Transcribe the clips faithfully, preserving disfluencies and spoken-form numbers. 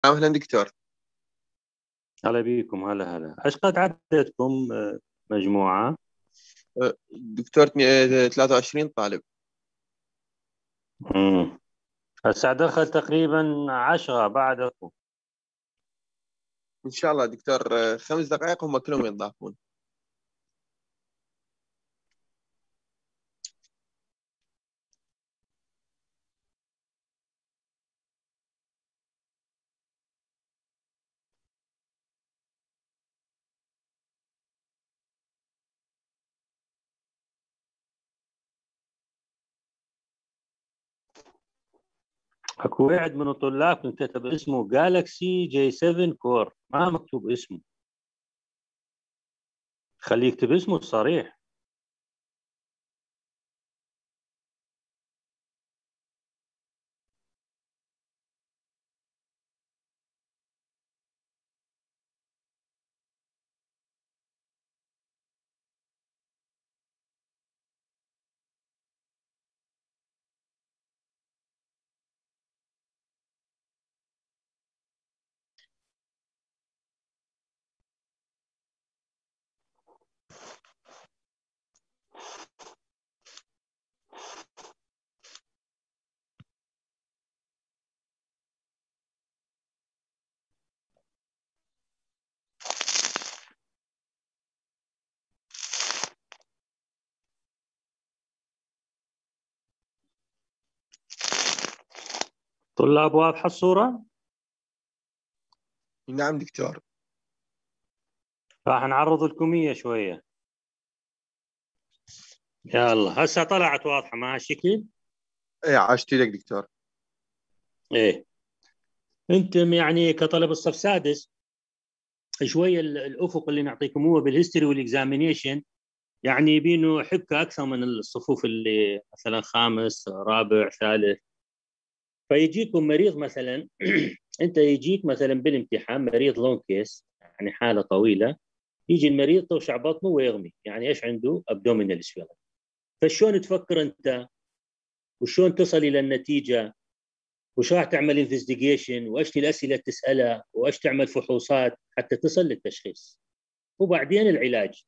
أهلا دكتور. هلا بيكم. هلا هلا ايش قد عددكم آه، مجموعة؟ أه، دكتور اثنين- ثلاثة وعشرين طالب. امم هسه دخل تقريبا عشرة بعدكم. إن شاء الله دكتور، أه، خمس دقائق هم كلهم يتضافون. اكو واحد من الطلاب كتب اسمه جالكسي جي سبعة كور، ما مكتوب اسمه. خليه يكتب اسمه الصريح. طلاب واضحة الصورة؟ نعم دكتور. راح نعرض لكم إياه شوية. يلا هسه طلعت واضحة مع هالشكل؟ إيه، عاشت لك دكتور. ايه. انتم يعني كطلب الصف سادس شوية ال- الافق اللي نعطيكم هو بالهيستوري والاكزامينيشن، يعني يبينوا حبكة أكثر من الصفوف اللي مثلا خامس رابع ثالث. فيجيكم مريض مثلا أنت يجيك مثلا بالامتحان مريض لون كيس، يعني حالة طويلة. يجي المريض توشع بطنه ويغمي، يعني إيش عنده؟ أبدومينال سويلنج. فشلون تفكر أنت وشلون تصل إلى النتيجة؟ وش راح تعمل انفستيجيشن وايش الأسئلة تسألها وايش تعمل فحوصات حتى تصل للتشخيص. وبعدين العلاج.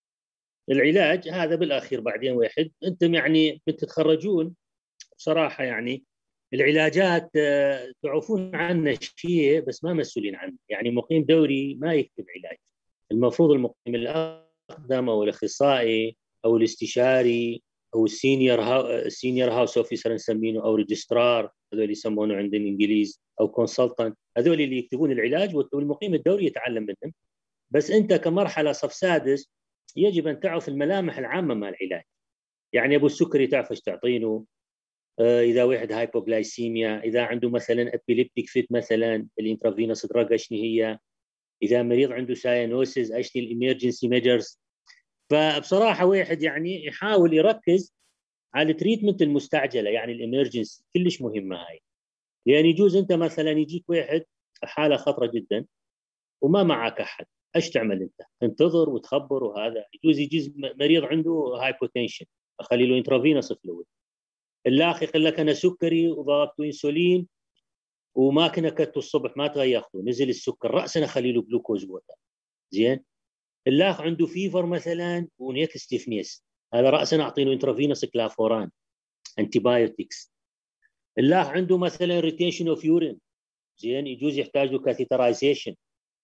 العلاج هذا بالاخير بعدين واحد. انتم يعني بتتخرجون بصراحه، يعني العلاجات آه، تعرفون عنه شيء بس ما مسؤولين عنه. يعني مقيم دوري ما يكتب علاج. المفروض المقيم الاقدم او الاخصائي او الاستشاري او السينيور هاو السينيور هاوس اوفيسر نسمينه، او ريجسترار هذول يسمونه عندنا انجليز، او كونسلتنت، هذول اللي يكتبون العلاج والمقيم الدوري يتعلم منهم. بس انت كمرحله صف سادس يجب ان تعرف الملامح العامه مع العلاج. يعني ابو السكري تعرف ايش تعطينه، آه اذا واحد هايبوغلايسيميا، اذا عنده مثلا ابيليبتيك فيت مثلا الانترافينوس دراج ايش هي، اذا مريض عنده ساينوسيس ايش الامرجنسي ميجرز. فبصراحه واحد يعني يحاول يركز على التريتمنت المستعجله، يعني الامرجنسي كلش مهمه هاي. لان يعني يجوز انت مثلا يجيك واحد حاله خطره جدا وما معك احد، ايش تعمل انت؟ تنتظر وتخبر؟ وهذا يجوز يجيز مريض عنده هايبوتنشن اخلي له انترافينوس فلويد، الاخ يقول لك انا سكري وضربته انسولين وما كنا كته الصبح ما تغيرته نزل السكر راسا اخلي له جلوكوز ووتر. زين. الاخ عنده فيفر مثلا ونيك ستيفنيس، هذا راسا اعطي له انترافينوس كلافوران انتي بايوتكس. الاخ عنده مثلا ريتيشن اوف يورين، زين يجوز يحتاج له كاثيترايزيشن.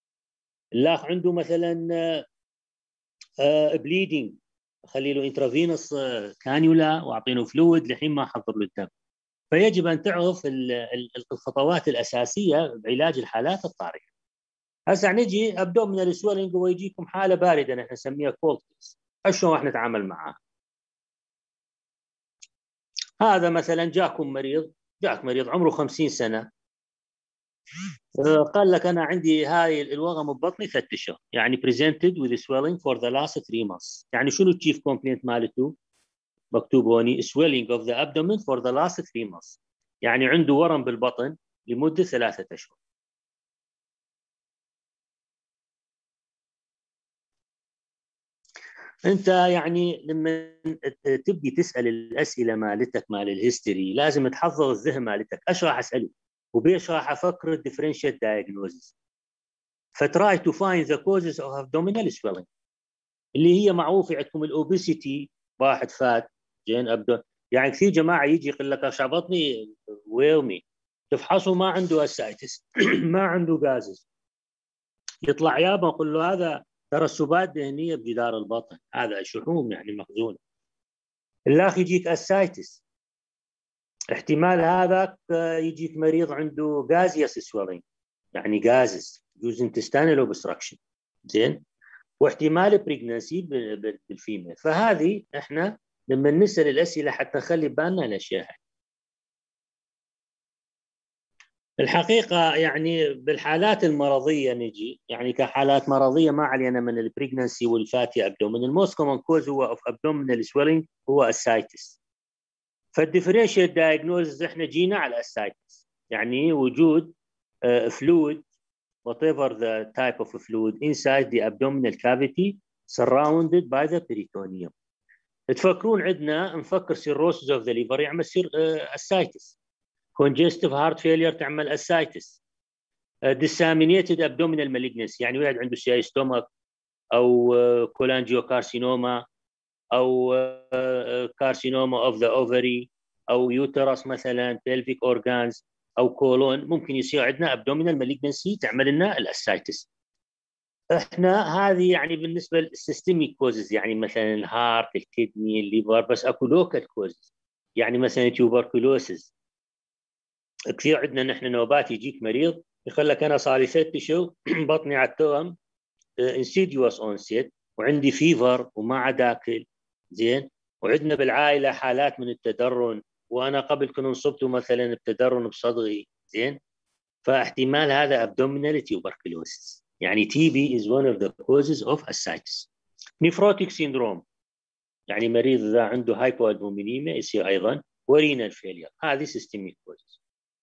الاخ عنده مثلا بليدنج اخلي له انترافينوس كانيولا واعطي له فلويد لحين ما احضر له الدم. فيجب ان تعرف الخطوات الاساسيه بعلاج الحالات الطارئه. هسه نجي ابدومينال سويلنج ويجيكم حاله بارده نحن نسميها كولد كيس، شلون راح نتعامل معها؟ هذا مثلا جاكم مريض، جاك مريض عمره خمسين سنه، قال لك انا عندي هاي الوغم ببطني ثلاث اشهر، يعني presented with swelling for the last three months. يعني شنو التشيف كومبلينت مالته؟ مكتوب هوني swelling of the abdomen for the last three months، يعني عنده ورم بالبطن لمدة ثلاثة أشهر. أنت يعني لما تبدي تسأل الأسئلة مالتك مال الهيستوري لازم تحضر الذهن مالتك، إيش راح أسأله؟ وبيش راح افكر الديفرنشال دايجنوزس. فتراي تو فايند ذا كوزز اوف ابدومينال سويلنج اللي هي معروفه عندكم الاوبيسيتي، واحد فات زين ابدو، يعني كثير جماعه يجي يقول لك اشع بطني ويرمي، تفحصه ما عنده اسايتس ما عنده غازز، يطلع يابا نقول له هذا ترسبات دهنيه بجدار البطن، هذا شحوم يعني مخزونه. الاخ يجيك اسايتس، احتمال هذاك يجيك مريض عنده غازيوس سويلنج يعني غازز يوز انتستينال اوبستراكشن زين، واحتمال بريجنسي بالفيميل. فهذه احنا لما نسال الاسئله حتى نخلي بالنا الاشياء. الحقيقه يعني بالحالات المرضيه نجي يعني كحالات مرضيه ما علينا من البريجنسي والفاتي ابدومين، الموست كومن كوز هو اوف ابدومينال سويلنج هو اسايتس. فالديفرنشال دايجنوز احنا جينا على اسايتس، يعني وجود فلويد whatever the type of fluid inside the abdominal cavity surrounded by the peritoneum. تفكرون عندنا نفكر cirrhosis of the liver يعمل سير اسايتس، congestive heart failure تعمل اسايتس، disseminated abdominal malignancy يعني واحد عنده سي ستومك او كولانجيوكارسينوما او كارسينوما اوف ذا اوفري او يوترس مثلا pelvic organs او كولون، ممكن يصير عندنا ابدومينال مالجنسي تعمل لنا الاسايتس. احنا هذه يعني بالنسبه للسيستميك كوزز، يعني مثلا الهارت، الكدني، الليفر، بس اكو لوكال كوزز يعني مثلا تيوبركلوسز. كثير عندنا نحن نوبات يجيك مريض يقول لك انا صار لي ست شهور بطني على التوأم انسيديوس اونست وعندي فيفر وما عاد اكل زين، وعندنا بالعائله حالات من التدرن وانا قبل كنت انصبت مثلا بتدرن بصدغي زين، فاحتمال هذا abdominal tuberculosis. يعني تي بي is one of the causes of ascites. nephrotic syndrome يعني مريض اذا عنده hypoalbuminemia يصير ايضا، ورينال failure هذه systemic causes.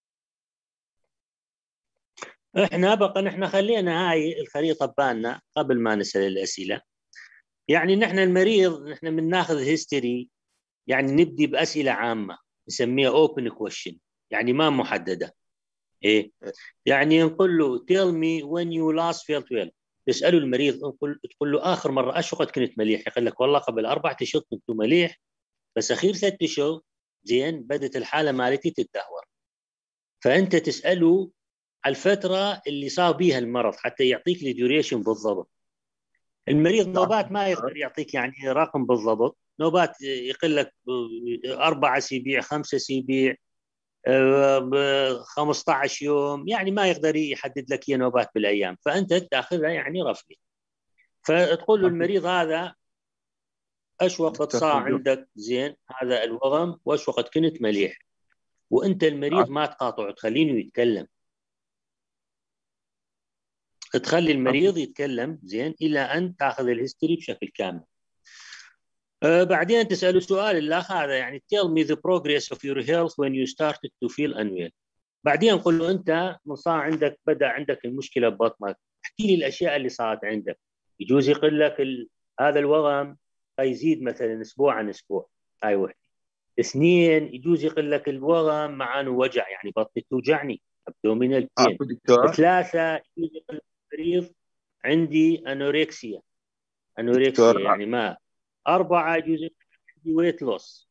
احنا بقى نحن خلينا هاي الخريطه ببالنا قبل ما نسال الاسئله. يعني نحن المريض نحن بناخذ هيستوري، يعني نبدي باسئله عامه نسميها open question يعني ما محدده. ايه يعني نقول له tell me when you last felt well، تساله المريض نقول تقول له اخر مره ايش وقت كنت مليح؟ يقول لك والله قبل اربع اشهر كنت مليح بس اخير ثلاث اشهر زين بدت الحاله مالتي تتدهور. فانت تساله على الفتره اللي صار بيها المرض حتى يعطيك الديوريشن بالضبط. المريض نوبات ما يقدر يعطيك يعني رقم بالضبط، نوبات يقول لك اربع اسابيع خمسة اسابيع خمسة عشر يوم، يعني ما يقدر يحدد لك هي نوبات بالايام، فانت تاخذها يعني رفلي. فتقول له المريض هذا ايش وقت صار عندك زين هذا الوغم وايش وقت كنت مليح، وانت المريض ما تقاطعه تخلينه يتكلم، تخلي المريض يتكلم زين الى ان تاخذ الهيستوري بشكل كامل. أه بعدين تساله سؤال الاخ هذا يعني tell me the progress of your health when you started to feel unwell. بعدين نقول له انت من صار عندك بدا عندك المشكله ببطنك احكي لي الاشياء اللي صارت عندك. يجوز يقول لك ال... هذا الوغم يزيد مثلا اسبوع عن اسبوع، هاي وحده. اثنين يجوز يقول لك الوغم معانه وجع يعني بطني توجعني ابدومينال بين. ثلاثه يجوز يقول لك المريض عندي انوركسيا انوركسيا يعني ما. اربعه يجوز يقول لك عندي ويت لوس.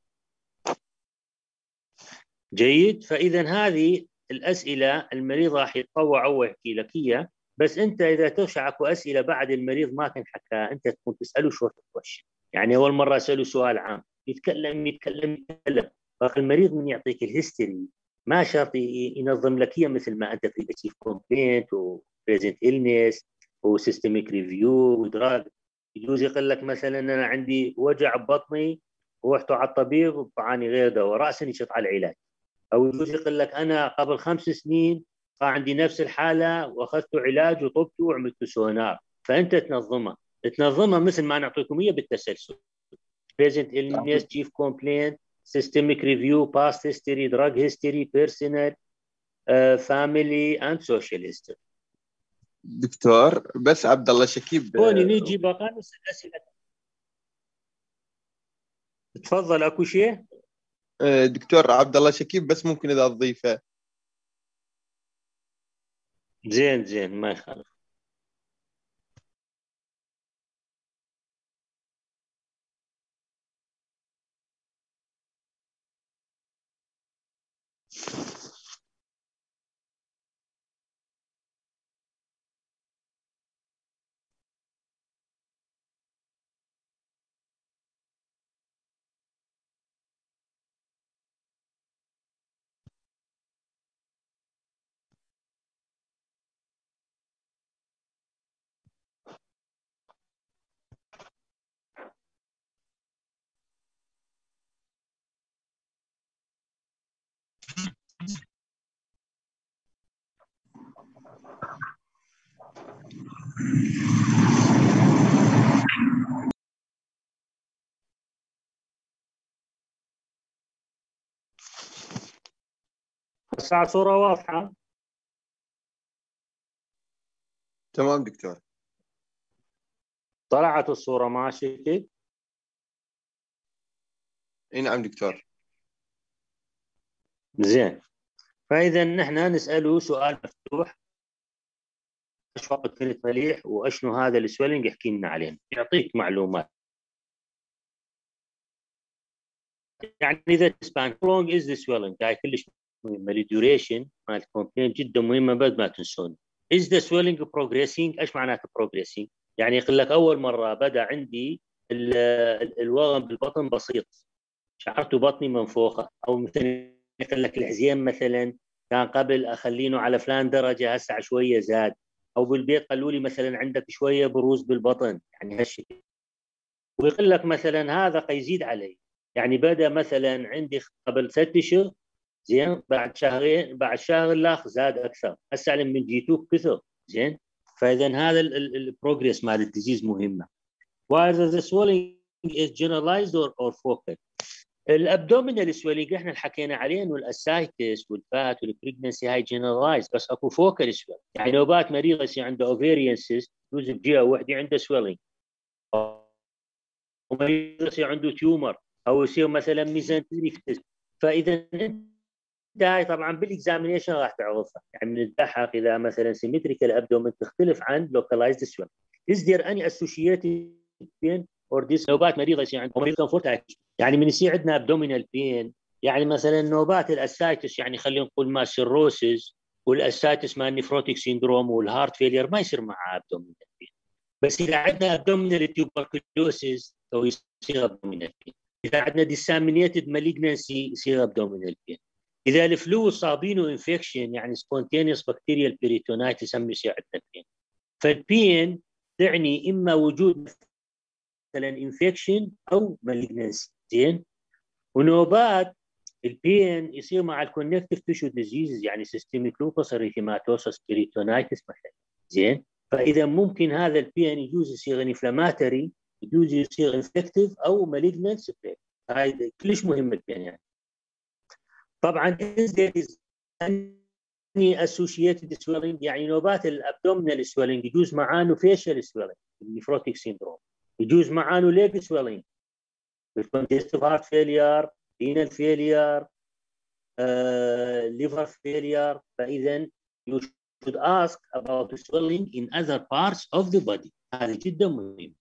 جيد. فاذا هذه الاسئله المريض راح يتطوع هو يحكي لك اياها، بس انت اذا ترجع اكو اسئله بعد المريض ما كان حكاها انت تكون تساله شورت كويشن، يعني اول مره اساله سؤال عام يتكلم يتكلم يتكلم، فالمريض من يعطيك الهيستوري ما شرط ينظم لك اياه مثل ما انت تريد تشيف كومبلينت وبريزنت إلنس وسيستميك ريفيو ودراج. يجوز يقول لك مثلا انا عندي وجع ببطني ورحت على الطبيب وطعاني غير دواء راسا يشط على العلاج، او يجوز يقول لك انا قبل خمس سنين صار عندي نفس الحاله واخذت علاج وطبت وعملت سونار، فانت تنظمها تنظمها مثل ما نعطيكم اياها بالتسلسل. present illness, chief complaint, systemic review, past history, drug history, personal, uh, family and social history. دكتور بس عبد الله شكيب هوني نيجي بقى نسال اسئله. تفضل اكو شيء؟ دكتور عبد الله شكيب بس ممكن اذا تضيفه. زين زين ما يخالف. هسه صورة واضحة. تمام دكتور. طلعت الصورة ماشي كيف؟ اي نعم دكتور. زين. فإذا نحن نسأله سؤال مفتوح، ايش وقت كنت مليح واشنو هذا السويلنج، يحكي لنا عليه، يعطيك معلومات. يعني اذا تسبان لونج از ذا سويلنج، هاي كلش مهمه. الديوريشن مال الكومبلين جدا مهمه، بعد ما تنسون. از ذا سويلنج بروجريسينج، ايش معناته بروجريسينج؟ يعني يقول لك اول مره بدا عندي الوغم بالبطن بسيط، شعرت بطني منفوخه، او مثلا يقول لك الحزيم مثلا كان قبل اخلينه على فلان درجه، هسه شويه زاد. او بالبيت قالوا لي مثلا عندك شويه بروز بالبطن، يعني هالشكل. ويقول لك مثلا هذا قيزيد علي، يعني بدا مثلا عندي قبل ست اشهر زين، بعد شهرين بعد شهر الاخ زاد اكثر، هسه من جيتوك كثر. زين. فاذا هذا البروجريس مال الديزيز مهمه. whether the swelling is generalized or, or focal. الابدومينال سويلنج احنا حكينا عليه، انه الاسايتس والفات والبريجنسي هاي جنرالايز، بس اكو فوكال سويلنج. يعني نوبات مريض يصير عنده اوفيريان سيست يجوز بجهه وحده عنده سويلنج، ومريض يصير عنده تيومر، او يصير مثلا ميزانتريك سيست. فاذا انت هاي طبعا بالاكزامينيشن راح تعرفها، يعني من الدحق اذا مثلا سيمتريكال ابدومين تختلف عن لوكالايزد سويلنج. is there any associated pain or this؟ نوبات مريض يصير عنده مريض كونفورت، يعني من يصير عندنا ابدومينال بين، يعني مثلا نوبات الاسايتس، يعني خلينا نقول ما سيروسيس والاسايتس مال نيفروتيك سيندروم والهارت فيلير ما يصير معها ابدومينال بين. بس اذا عندنا ابدومينال تيوبركلوسيس او يصير ابدومينال بين. اذا عندنا ديسامينيتد مالجنسي يصير ابدومينال بين. اذا الفلو صابينه انفكشن، يعني سبونتينيوس بكتيريال بيريتونايتس، هم يصير عندنا بين. فالبين تعني اما وجود مثلا انفكشن او مالجنسي. زين. ونوبات البين يصير مع الكونكتيف تيشو ديزيز، يعني سيستميك لوبس اريثيماتوسس بيريتونايتس مثلا. زين. فاذا ممكن هذا البين يجوز يصير انفلاماتوري، يجوز يصير انفكتيف او مالجنت سبريد. هاي كلش مهم البين. يعني طبعا اني اسوشيتد سويلنج، يعني نوبات الابدومينال سويلنج يجوز معاه فيشل سويلنج النيفروتيك سيندروم، يجوز معاه ليج سويلنج بالكونجستيف هارت فيلير، رينال فيلير، liver failure. فإذا you should ask about the swelling in other parts of the body. هذا جدا مهم.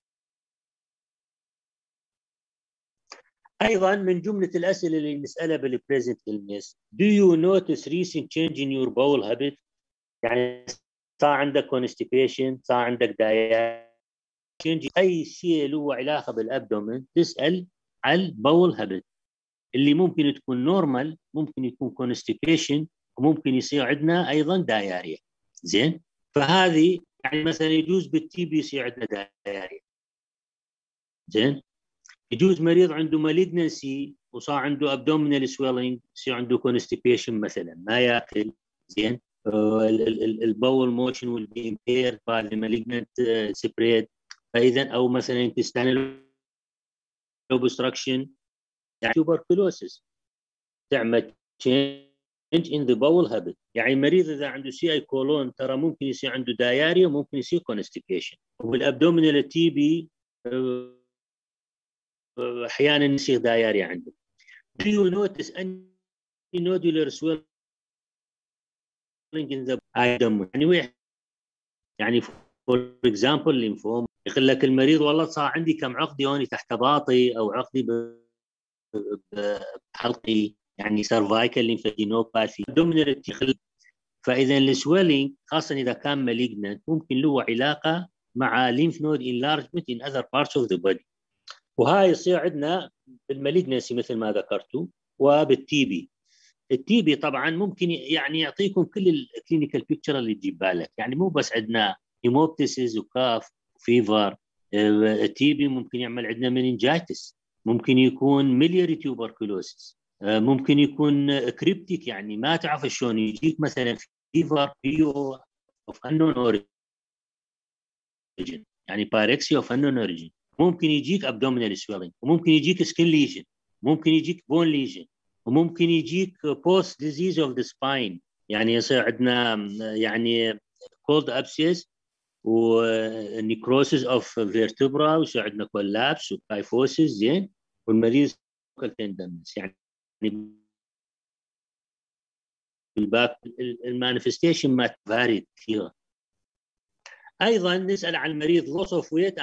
أيضا من جملة الأسئلة اللي نسألها بالpresent illness، do you notice recent change in your bowel habit؟ يعني صار عندك constipation، صار عندك diarrhea، أي شيء له علاقة بالأبدومين تسأل على البول هابت، اللي ممكن تكون نورمال، ممكن يكون كونستيبيشن، وممكن يصير عندنا ايضا داياريا. زين. فهذه يعني مثلا يجوز بالتي بي يصير عندنا داياريا. زين. يجوز مريض عنده مالجنسي وصار عنده ابدومينال سويلنج يصير عنده كونستيبيشن مثلا، ما ياكل. زين. البول موشن will be impaired by the malignant spread. فاذا او مثلا intestinal obstruction، يعني tuberculosis تعمل change in the bowel habit. يعني مريض اذا عنده سي اي كولون ترى ممكن يصير عنده داياريا وممكن يصير constipation. والابدومينال تي بي احيانا يصير داياريا عنده. Do you notice any nodular swelling in the يعني وين يعني فور اكزامبل لينفوما يقول لك المريض والله صار عندي كم عقدي هوني تحت باطي او عقدي بحلقي يعني سيرفايكال ليمفادينوباثي دومينال. فاذا السويلينج خاصه اذا كان مالجنت ممكن له علاقه مع ليمف نود انلارجمنت ان اذر بارتس اوف ذا بودي، وهاي يصير عندنا بالمالجنسي مثل ما ذكرتوا وبالتي بي. التي بي طبعا ممكن يعني يعطيكم كل الكلينيكال بيكتشر اللي تجيب بالك، يعني مو بس عندنا هيموبتسيس وكاف وفيفر. التي بي ممكن يعمل عندنا مننجايتس، ممكن يكون ميلياري تيوبركلوسيس، ممكن يكون كريبتيك يعني ما تعرف شلون يجيك مثلا فيفر بيو اوف انون اوريجن يعني بايركسيا اوف انون اوريجن، ممكن يجيك ابدومينال سويلنج، وممكن يجيك سكين ليجن، ممكن يجيك بون ليجن، وممكن يجيك بوست ديزيز اوف ذا سباين، يعني يصير عندنا يعني كولد ابسيس ونيكروسيس اوف فيرتبرا، ويصير عندنا كولابس وكايفوسيس زين، والمريض تندمس يعني الباك المانيفستيشن ما فاري كثيره. ايضا نسال عن المريض لوس اوف ويت،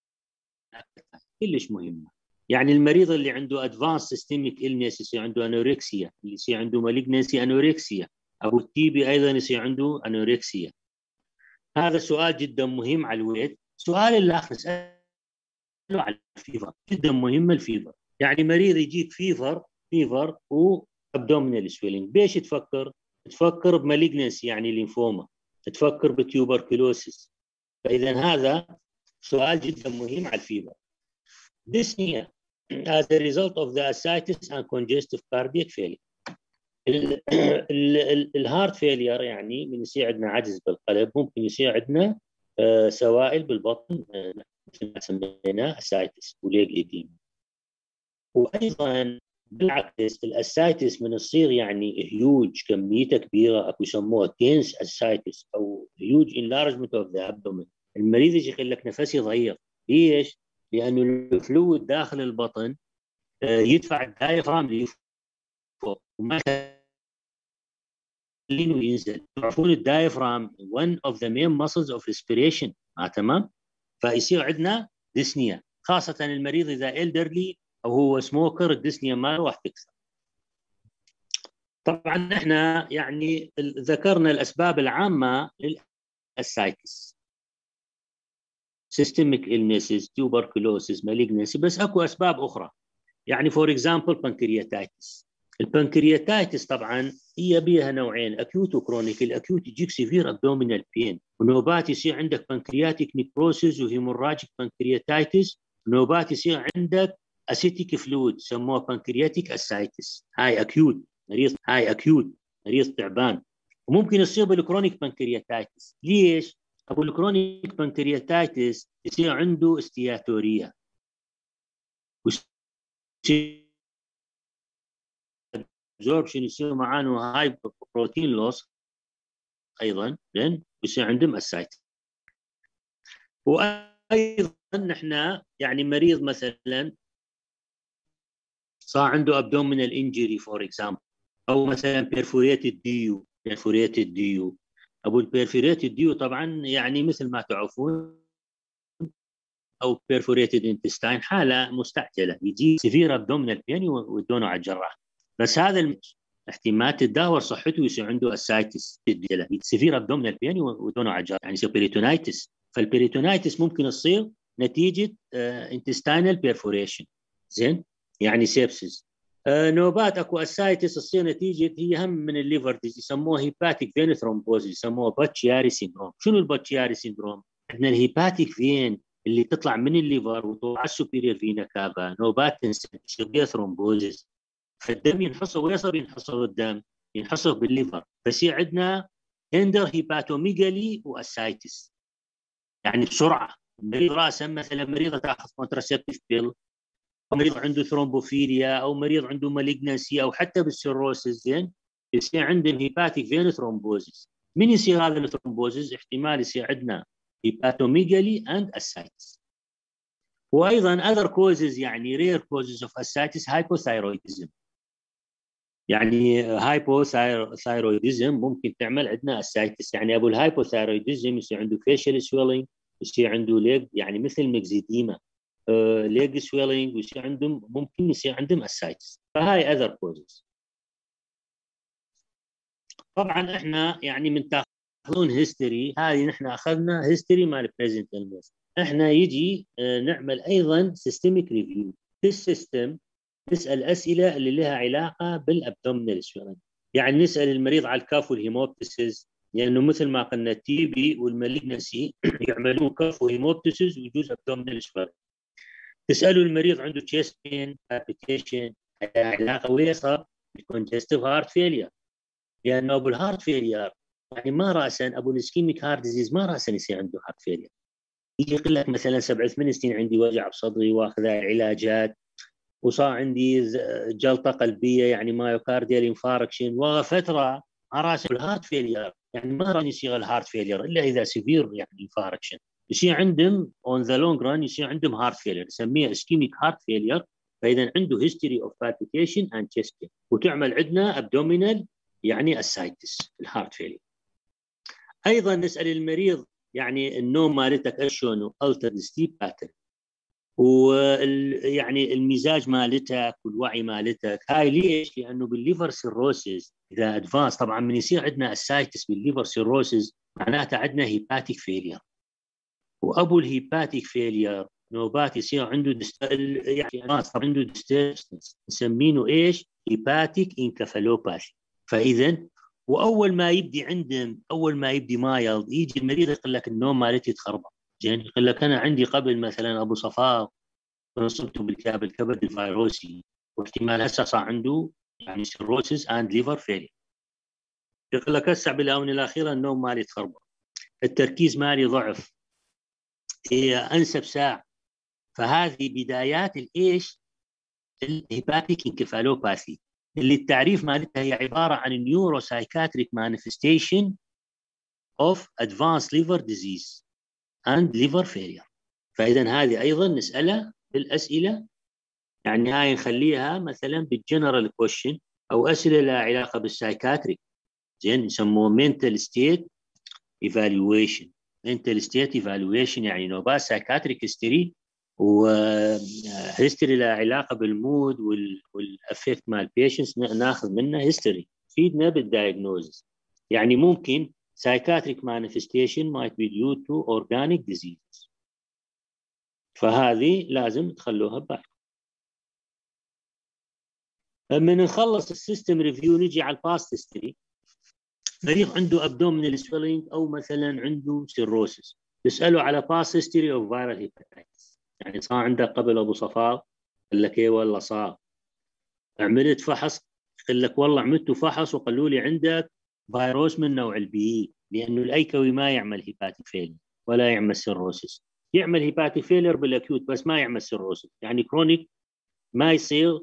كلش مهمه. يعني المريض اللي عنده ادفانس سيستميك إلنس يصير عنده انوركسيا، اللي يصير عنده مالجنسي انوركسيا، ابو التي بي ايضا يصير عنده انوركسيا. هذا سؤال جدا مهم على الويت. سؤال الاخر نساله على الفيفر، جدا مهم الفيفر. يعني مريض يجيك فيفر فيفر وابدومينال سويلنج، بيش تفكر؟ تفكر بمالجنسي يعني لينفوما، تفكر بتيوبركلوسيس. فاذا هذا سؤال جدا مهم على الفيفر. dyspnea as a result of the ascites and congestive cardiac failure. الهارت فيلير يعني من يصير عندنا عجز بالقلب، ممكن يصير عندنا آه سوائل بالبطن آه مثل ما سميناه اسايتس وليج ايديم. وايضا بالعكس الاسايتس من يصير يعني هيوج كميته كبيره، اكو يسموها تنس اسايتس او هيوج انلارجمنت اوف ذا ابدومن، المريض يجي يقول لك نفسي ضيق. ليش؟ لانه الفلويد داخل البطن آه يدفع الدايفرام لفوق وما وينزل. تعرفون الدايفرام one of the main muscles of respiration. آه تمام. فيصير عندنا ديسنيا، خاصة المريض إذا إلدرلي أو هو سموكر، الديسنيا ما راح تكسر. طبعا احنا يعني ذكرنا الأسباب العامة للأسايتس، systemic illnesses, tuberculosis, malignancy، بس أكو أسباب أخرى. يعني فور إكزامبل بانكرياتايتس. البنكرياتايتس طبعا هي بيها نوعين، اكيوت وكرونيك. الاكيوت يجيك سيفير ابدومينال بين، ونوبات يصير عندك بنكرياتيك نيكروسيس وهيموراجيك بنكرياتايتس، ونوبات يصير عندك اسيتيك فلويد سموه بنكرياتيك اسايتس. هاي اكيوت مريض، هاي اكيوت مريض تعبان. وممكن يصير بالكرونيك بنكرياتايتس. ليش؟ ابو الكرونيك بنكرياتايتس يصير عنده استياتوريا، absorption يصير معانه هاي بروتين لوس ايضا، لين يصير عندهم اسايت. وايضا نحن يعني مريض مثلا صار عنده abdominal injury فور اكزامبل، او مثلا perforated ديو perforated ديو. ابو البيرفوريتد ديو طبعا يعني مثل ما تعرفون او perforated intestine حاله مستعجله، يجي سيفير abdominal pain ويودونه على الجراح. بس هذا احتمال تتدهور صحته ويصير عنده اسايتس سيفير ابدومينال بين ودونه عجار، يعني يصير بيريتونايتس. فالبيريتونايتس ممكن تصير نتيجه انتستينال بيرفوريشن زين، يعني سيبسيس. آه نوبات اكو اسايتس تصير نتيجه هي هم من الليفر ديز، يسموها هيباتيك فين ثرومبوزيس، يسموها باتشياري سيندروم. شنو الباتشياري سيندروم؟ عندنا الهيباتيك فين اللي تطلع من الليفر وتوصل السوبيريور فينا كافا، نوبات تصير ثرومبوزيس، فالدم ينحصر. ويصير ينحصر الدم؟ ينحصر بالليفر، فيصير عندنا تندر هيباتوميجالي واسايتس. يعني بسرعه مريض راسا مثلا مريضه تاخذ كونتراسبتيف بيل، او مريض عنده ثرومبوفيليا، او مريض عنده مالجنسي، او حتى بالسيروسيس زين، يصير عندهم هيباتيك فين ثرومبوزيس. من يصير هذا الثرومبوزيس؟ احتمال يصير عندنا هيباتوميجالي اند اسايتس. وايضا other causes يعني rare causes of ascites hypothyroidism. يعني هايبوثايرويدزم ممكن تعمل عندنا اسايتس. يعني ابو الهايبوثايرويدزم يصير عنده فيشل سويلينج، يصير عنده ليج يعني مثل مكزيديما ليج سويلينج، ويصير عندهم ممكن يصير عندهم اسايتس. فهاي اذر كوزز. طبعا احنا يعني من تاخذون هيستوري، هذه نحن اخذنا هيستوري مال بريزنت النس. احنا يجي نعمل ايضا سيستميك ريفيو في السيستم، نسال اسئله اللي لها علاقه بالابدومينال سويلنج. يعني نسال المريض على الكاف والهيموبتسيس، لانه يعني مثل ما قلنا التي بي والمالجنسي يعملون كاف وهيموبتسيس ويجوز ابدومينال سويلنج. تسالوا المريض عنده تشيست بين بالبيتيشن، علاقه ويا صار الكونجستيف هارت فيلير، لانه ابو الهارت فيلير يعني ما راسا ابو الاسكيميك هارت ديزيز ما راسا يصير عنده هارت فيلير. يجي يقول لك مثلا سبع ثمان سنين عندي وجع بصدري واخذ علاجات، وصار عندي جلطه قلبيه يعني مايوكارديال انفاركشن، وفتره راسا الهارت فيلير، يعني ما راح يصير الهارت فيلير الا اذا سيفير يعني انفاركشن. يصير عندهم اون ذا لونج ران يصير عندهم هارت فيلير، نسميه اسكيميك هارت فيلير. فاذا عنده هيستوري اوف بالبيتيشن اند تشيست، وتعمل عندنا ابدومينال يعني اسايتس الهارت فيلير. ايضا نسال المريض يعني النوم مالتك شلون، التر سليب باترن، ويعني المزاج مالتك والوعي مالتك. هاي ليش؟ لانه بالليفر سيروسيس اذا ادفانس، طبعا من يصير عندنا اسايتس بالليفر سيروسيس معناته عندنا هيباتيك فيلير، وابو الهيباتيك فيلير نوبات يصير عنده دست... يعني عنده ديستربنس نسمينه ايش؟ هيباتيك انكفالوباثي. فاذا واول ما يبدي عندهم اول ما يبدي مايلد يجي المريض يقول لك النوم مالتي يتخربط. زين يقول لك انا عندي قبل مثلا ابو صفاء انصبته بالكبد الكبد الفيروسي، واحتمال هسه صار عنده يعني سيروسيس اند ليفر فيلير. يقول لك هسه بالاونه الاخيره النوم مالي يتخربط، التركيز مالي ضعف، هي انسب ساعه. فهذه بدايات الايش؟ الهيباتيك انكفالوباثي، اللي التعريف مالتها هي عباره عن نيورو سايكاتريك مانيفستيشن اوف ادفانس ليفر ديزيز اند ليفر فيلير. فاذا هذه ايضا نسالها بالاسئله، يعني هاي نخليها مثلا بالجنرال كويشن او اسئله لها علاقه بالسايكاتريك. زين يسموه منتال ستيت ايفالويشن. منتال ستيت ايفالويشن يعني نوبات سايكاتريك هيستوري، وهيستوري لها علاقه بالمود والافكت مال بيشنتس، ناخذ منه هيستوري تفيدنا بالدايجنوزس. يعني ممكن psychiatric manifestation might be due to organic diseases. فهذه لازم تخلوها ببالكم. من نخلص السيستم ريفيو نجي على الباست هيستوري. مريض عنده ابدومينال سويلينج او مثلا عنده سيروسيس، تساله على باست هيستوري اوف فيرال هيباتايتس، يعني صار عندك قبل ابو صفاء؟ قال لك ايه والله صار. عملت فحص؟ قال لك والله عملت فحص وقالوا لي عندك فيروس من نوع البي، لانه الايكوي ما يعمل هيباتيك فيلر ولا يعمل سيروسيس، يعمل هيباتيك فيلر بالاكيوت بس ما يعمل سيروسيس. يعني كرونيك ما يصير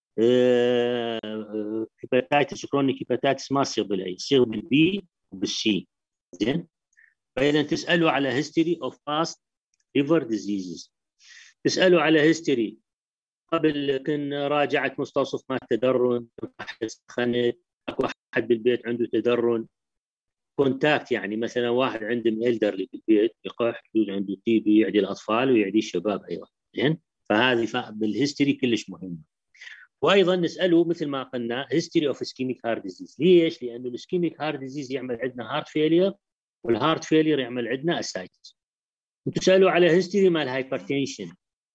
هيباتايتس، كرونيك هيباتايتس ما يصير بالاي، يصير بالبي وبالسي. زين. فاذا تسالوا على هيستوري اوف باست ليفر ديزيزز، تسالوا على هيستوري قبل كنا راجعت مستوصف مال التدرن، خنت، اكو احد بالبيت عنده تدرن، كونتاكت يعني مثلا واحد عنده الدرلي بالبيت يقح، يجوز عنده تي بي، يعدي الاطفال ويعدي الشباب ايضا. زين. فهذه بالهيستوري كلش مهمه. وايضا نساله مثل ما قلنا هيستوري اوف اسكيميك هارت ديزيز. ليش؟ لانه الاسكيميك هارت ديزيز يعمل عندنا هارت فيلير، والهارت فيلير يعمل عندنا اسايتس. وتسالوا على هيستوري مال هايبرتنشن،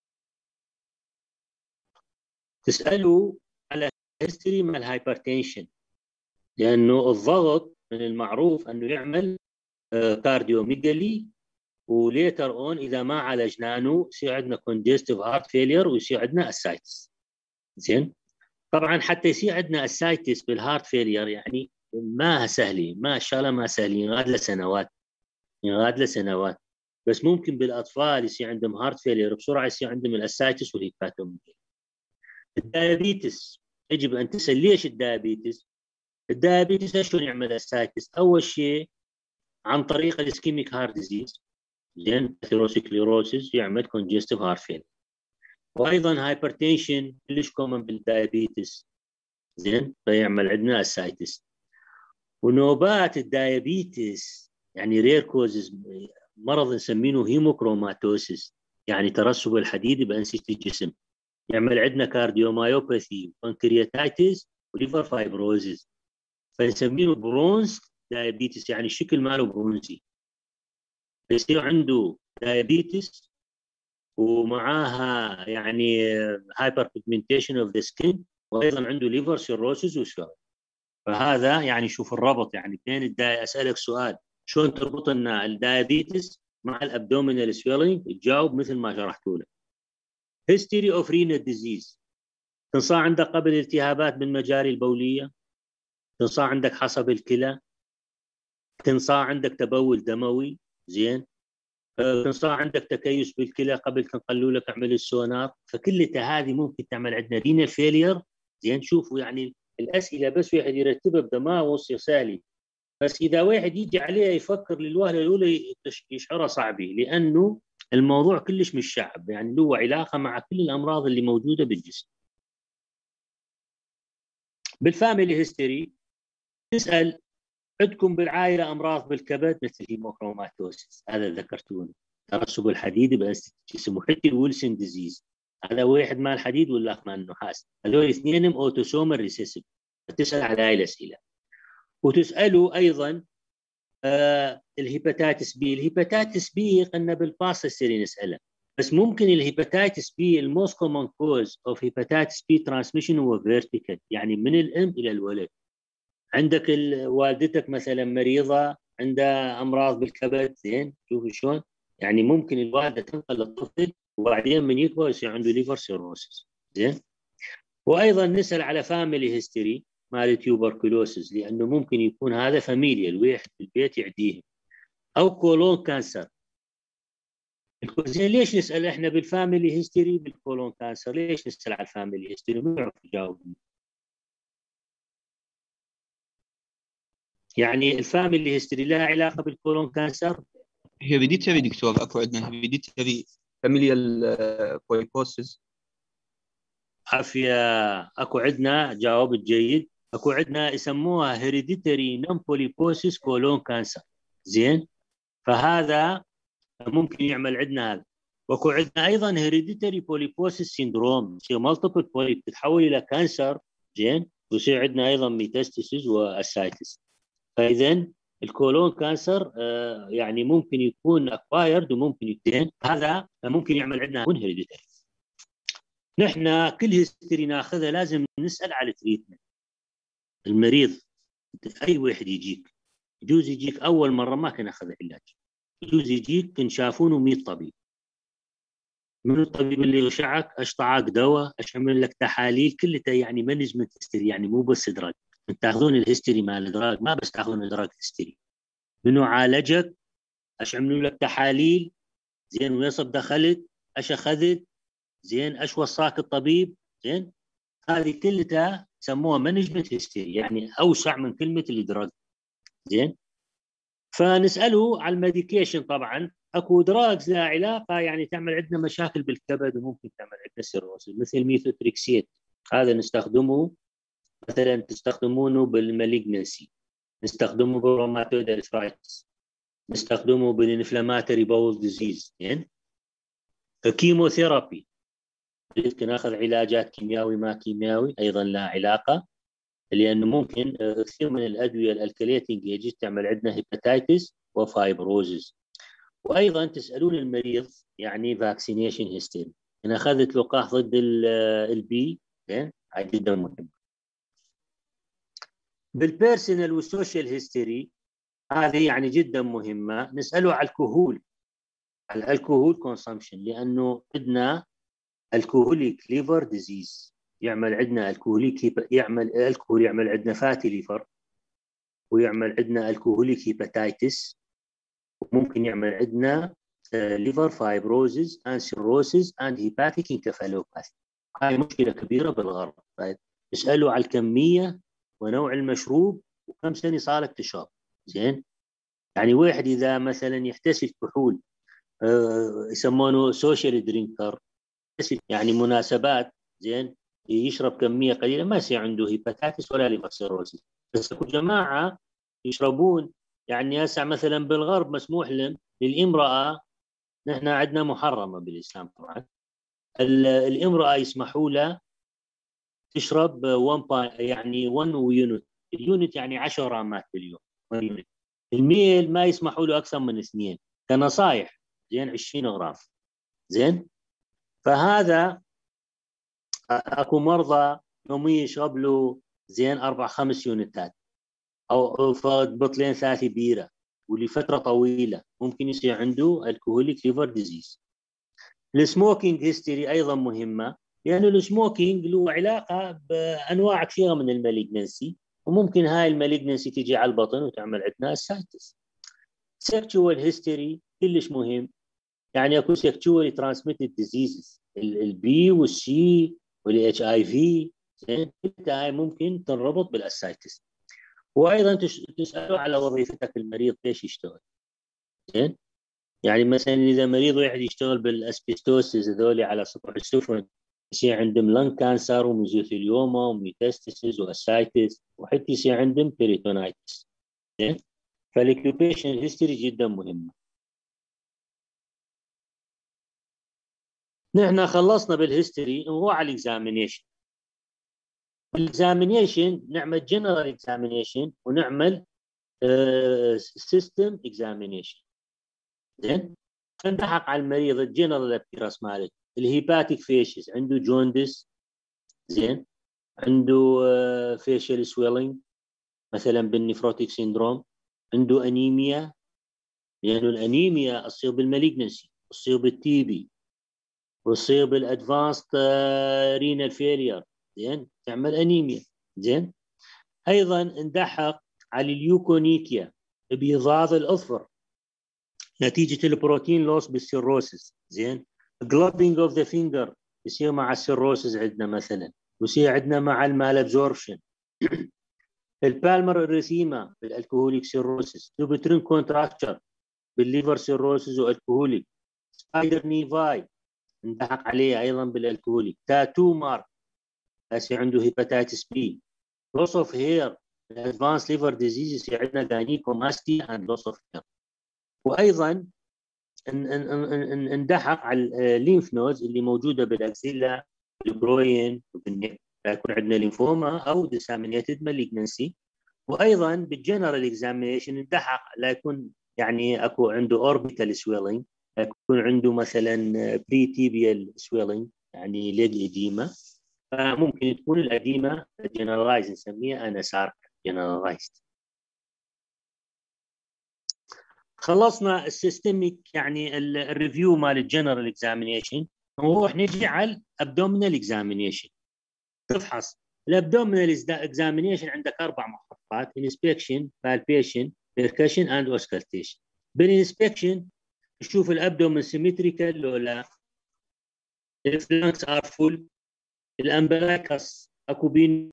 تسالوا على هيستوري مال هايبرتنشن، لانه الضغط من المعروف انه يعمل كارديوميجالي، وليتر اون اذا ما عالجناه يصير عندنا كونجستيف هارت فيلير ويصير عندنا اسايتس. زين. طبعا حتى يصير عندنا اسايتس بالهارت فيلير يعني ما سهلين، ما شاء الله ما سهلين، غاد له سنوات، غاد له سنوات. بس ممكن بالاطفال يصير عندهم هارت فيلير بسرعه، يصير عندهم الاسايتس والهيباتوميجالي. الدايابيتس يجب ان تسال ليش الدايابيتس؟ الدايابيتس شلون يعمل اسايتس؟ اول شيء عن طريق الاسكيميك هارت ديزيز، زين، اثيروسكليروسيس يعمل كونجستيف هارت فيلير. وايضا هايبرتنشن كلش كومن بالدايابيتس، زين، فيعمل عندنا اسايتس. ونوبات الدايابيتس يعني رير كوزز، مرض نسمينه هيموكروماتوسيس، يعني ترسب الحديد بأنسجة الجسم، يعمل عندنا كارديومايوباثي وبنكرياتايتس وليفر فايبروزيس، فنسميه برونز دايابيتس، يعني الشكل ماله برونزي. يصير عنده دايابيتس ومعاها يعني هايبر بيجمنتيشن اوف ذا سكين، وايضا عنده ليفر سيروسيس وسويلنج. فهذا يعني شوف الربط يعني بين الدا... اسالك سؤال شلون تربط لنا الدايابيتس مع الابدومينال سويلنج؟ تجاوب مثل ما شرحت لك. هيستوري اوف رينال ديزيز، تنصاع عندك قبل التهابات بالمجاري البوليه، تنصاع عندك حصب الكلى، تنصاع عندك تبول دموي، زين، تنصاع عندك تكيس بالكلى قبل تنقلوا لك اعمل السونار. فكلها هذه ممكن تعمل عندنا رينال فيلير. زين، شوفوا يعني الاسئله بس واحد يرتبها بدماغه ويصير سالي، بس اذا واحد يجي عليه يفكر للوهله الاولى يشعرها صعبه، لانه الموضوع كلش مش شعب، يعني له علاقه مع كل الامراض اللي موجوده بالجسم. بالفاميلي هيستوري تسال عندكم بالعائله امراض بالكبد مثل هيموكروماتوسيس، هذا ذكرتونه، ترسب الحديد بأنسجة الجسم، وحتى الويلسون ديزيز، هذا واحد مال حديد والاخر مال نحاس، هذول اثنينهم اوتوسومال ريسيسيف. فتسال على هاي الاسئله. وتسالوا ايضا آه الهيباتيتس بي. الهيباتيتس بي قلنا بالباص يصير نساله، بس ممكن الهيباتيتس بي الموست كومن كوز اوف هيباتيتس بي ترانسميشن هو فيرتيكال، يعني من الام الى الولد. عندك والدتك مثلا مريضه عندها امراض بالكبد، زين، شوفوا شلون يعني ممكن الوالده تنقل الطفل وبعدين من يكبر يصير عنده ليفر سيروسيس، زين. وايضا نسال على فاميلي هيستوري مال تيوبركلوسيس، لانه ممكن يكون هذا فاميليا الواحد في البيت يعديه، او كولون كانسر. زين، ليش نسال احنا بالفاميلي هيستوري بالكولون كانسر؟ ليش نسال على الفاميلي هيستوري؟ ما يعرف يجاوب. يعني الفاميلي هيستوري لها علاقه بالكولون كانسر؟ هيريديتري دكتور، اكو عندنا هيريديتري فاميليال بوليبوسيس. عافيه، اكو عندنا جاوبت جيد، اكو عندنا يسموها هيريديتري نون بوليبوسيس كولون كانسر، زين. فهذا ممكن يعمل عندنا هذا. واكو عندنا ايضا هيريديتري بوليبوسيس سيندروم، يصير مالتيبل بوليب تتحول الى كانسر، زين، ويصير عندنا ايضا ميتاستاسيس واسايتس. فاذا الكولون كانسر آه يعني ممكن يكون اكوايرد وممكن يكون هذا ممكن يعمل عندنا هيريديتري. نحن كل هيستوري ناخذها لازم نسال على التريتمنت. المريض اي واحد يجيك، يجوز يجيك اول مره ما كان اخذ علاج، يجوز يجيك كن شافونه مية طبيب، من الطبيب اللي يشعك اشطعك دواء، اشعمل لك تحاليل، كلها يعني مانجمنت هيستوري، يعني مو بس دراج. تاخذون الهيستوري مال الدراج، ما بس تاخذون الدراج هيستوري، منو عالجك، اش عملوا لك تحاليل، زين، ويصب دخلت، اش اخذت، زين، اش وصاك الطبيب، زين. هذه كلها يسموها مانجمنت هيستوري، يعني اوسع من كلمه الادراج، زين. فنساله على الميديكيشن. طبعا اكو دراجز لها علاقه يعني تعمل عندنا مشاكل بالكبد وممكن تعمل عندنا سيروسيس، مثل الميثوتريكسيت، هذا نستخدمه مثلا تستخدمونه بالمالجنسي، نستخدمه بالروماتويد ارثرايتس، نستخدمه بالانفلاماتوري باول ديزيز، يعني كيموثيرابي، يمكن ناخذ علاجات كيميائي ما كيميائي ايضا لها علاقه، لانه ممكن كثير من الادويه الالكليتنج يجي تعمل عندنا هيباتيتس وفايبروزز. وايضا تسالون المريض يعني فاكسينيشن هيستوري، انا اخذت لقاح ضد البي، زين، هاي جدا مهم. بالبيرسونال والسوشيال هيستوري هذه يعني جدا مهمه، نساله على الكهول، على الكهول كونسامشن، لانه عندنا الكهوليك ليفر ديزيز، يعمل عندنا الكهوليك يعمل الكهول يعمل عندنا فاتي ليفر، ويعمل عندنا الكهوليك هيباتيتس، وممكن يعمل عندنا ليفر فايبروزز اند سيروسز اند هيباتيك انكفالوباثي. هاي مشكله كبيره بالغرب. اسالوا على الكميه ونوع المشروب وكم سنه صار لك تشرب، زين. يعني واحد اذا مثلا يحتسي الكحول أه يسمونه سوشيال درينكر، يعني مناسبات، زين، يشرب كميه قليله ما يصير عنده هيباتيتس ولا ليفر سيروسيس. بس اكو جماعه يشربون، يعني هسه مثلا بالغرب مسموح لهم للامراه، نحن عندنا محرمه بالاسلام طبعا، الامراه يسمحوا لها تشرب واحد يعني واحد يونت، اليونت يعني عشرة غرامات باليوم. الميل ما يسمحوا له اكثر من اثنين كنصائح، زين عشرين غرام. زين، فهذا اكو مرضى يوميا يشرب له زين اربع خمس يونتات او بطلين ثلاثه بيره ولفتره طويله، ممكن يصير عنده الكهوليك ليفر ديزيز. السموكينج هيستوري ايضا مهمه، لأن يعني السموكينج له علاقة بأنواع كثيرة من المالجنسي، وممكن هاي المالجنسي تجي على البطن وتعمل عندنا اسايتس. سيكشوال هيستوري كلش مهم، يعني اكو سيكشوالي ترانسميتد ديزيزز، البي والسي والاتش اي في، زين هاي ممكن تنربط بالاسايتس. وايضا تسالوا على وظيفتك المريض ليش يشتغل. زين، يعني مثلا اذا مريض واحد يشتغل بالاسبستوسز هذول على سطح السفن، يصير عندهم لنج كانسر وميزوثيليوما وميتاستاسيس واسايتس، وحتى يصير عندهم بيريتونايتس. زين، فالاكيوبيشن هيستوري جدا مهمه. نحن خلصنا بالهيستوري، نروح على الاكزامينيشن. الاكزامينيشن نعمل جنرال اكزامينيشن ونعمل سيستم اكزامينيشن. زين، فنلحق على المريض الجنرال ابيرس مالك، الهيباتيك فيشز، عنده جوندس، زين، عنده فيشل سويلينج مثلا بالنفروتيك سيندروم، عنده انيميا، لانه يعني الانيميا تصير بالمالجنسي، تصير بالتي بي، وتصير بالادفانسد رينال فيلير، زين تعمل انيميا. زين، ايضا ندحق على اليوكونيكيا، ابيضاض الاظفر نتيجه البروتين لوس بالسيروسيس. زين، جلوبينج اوف ذا فينجر يصير مع السيروسيس عندنا مثلا، ويصير عندنا مع المال ابزوربشن. البالمر اريثيما بالالكوهوليك سيروسيس، توبترين كونتراكتشر بالليفر سيروسيس والكوهوليك، سبايدر نيفاي ندحق عليه ايضا بالالكوهوليك، تاتو مارك يصير عنده هيباتيتس بي، لوس اوف هير الادفانس ليفر ديزيز يصير عندنا جاينيكوماستيا اند لوس اوف هير. وايضا ندحق على الليمف نودز اللي موجوده بالاكسيلا، البروين وبالنك، يكون عندنا ليمفوما او ديسامينيتد مالجنسي. وايضا بالجنرال اكزامينيشن ندحق لا يكون يعني اكو عنده اوربيتال سويلينج، يكون عنده مثلا بري تيبيال سويلينج يعني ليج اديما، فممكن تكون الاديمه جنرالايز نسميها انسار جنرالايزد. خلصنا السيستميك يعني الريفيو مال الجنرال اكزامينيشن، نروح نجي على الابدومينال اكزامينيشن. تفحص الابدومينال اكزامينيشن عندك اربع محطات: انسبكشن، بالبيشن، بيركشن اند اوسكلتيشن. بالانسبكشن تشوف الابدومين سيمتريكال ولا، الفلانكس ار فول، الامبلاكس اكو بين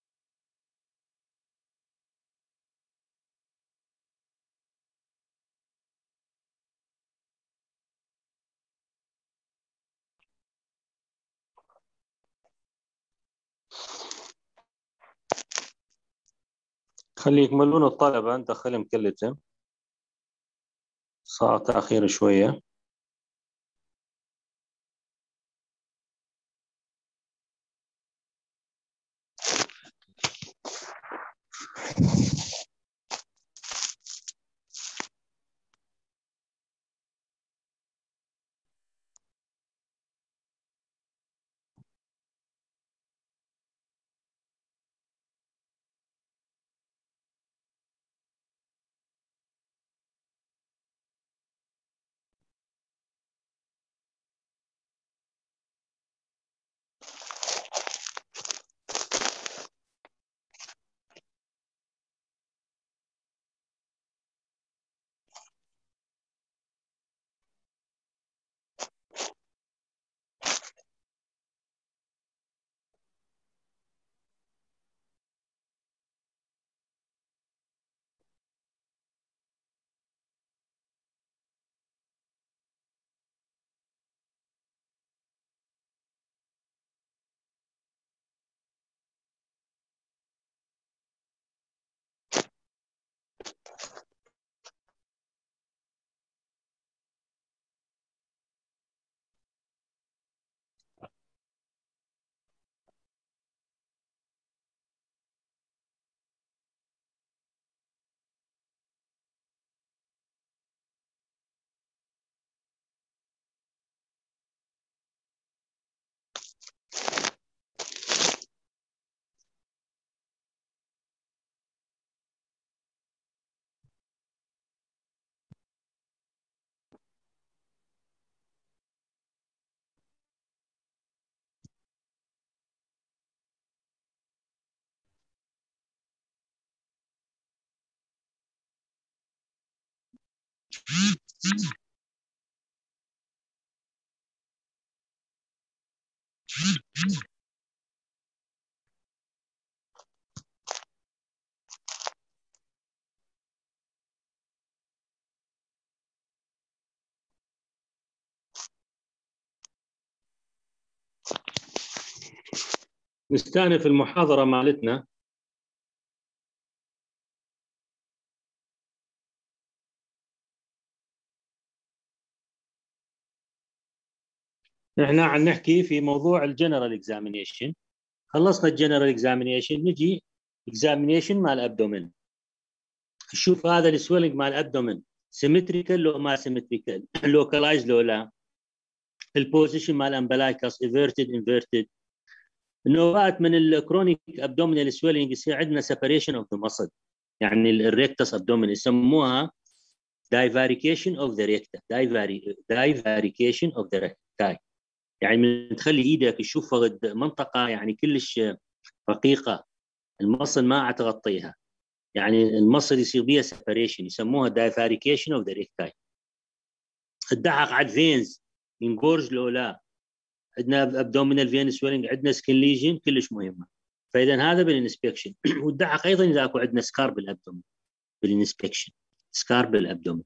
خلي يكملون الطلبة، ندخلهم كلتهم، صار تأخير شوية. نستأنف المحاضرة مالتنا. نحن عم نحكي في موضوع الجنرال اكزامينيشن. خلصنا الجنرال اكزامينيشن، نجي اكزامينيشن مال الابدومين. شوف هذا السويلنج مال الابدومين سيمتريكال لو ما سيمتريكال، لوكالايز لو لا، البوزيشن مال امبلايكس ايفيرتد انفيرتد. النوبات من الكرونيك ابدومينال سويلنج يصير عندنا سيبريشن اوف ذا مسل، يعني الريكتس ابدومين يسموها دايفاريكيشن اوف ذا ريكتا، دايفاريكيشن اوف ذا ريكتا، يعني من تخلي ايدك تشوف فقد منطقه يعني كلش رقيقه، المصل ما تغطيها، يعني المصل يصير بيها سيبريشن، يسموها دايفاريكيشن اوف ذا ريكتاي. الدعق عاد فينز ينجورج لو لا، عندنا ابدومينال فين سويلنج، عندنا سكن ليجن كلش مهمه. فاذا هذا بالانسبكشن. والدعق ايضا اذا اكو عندنا سكار بالابدومين بالانسبكشن، سكار بالابدومين.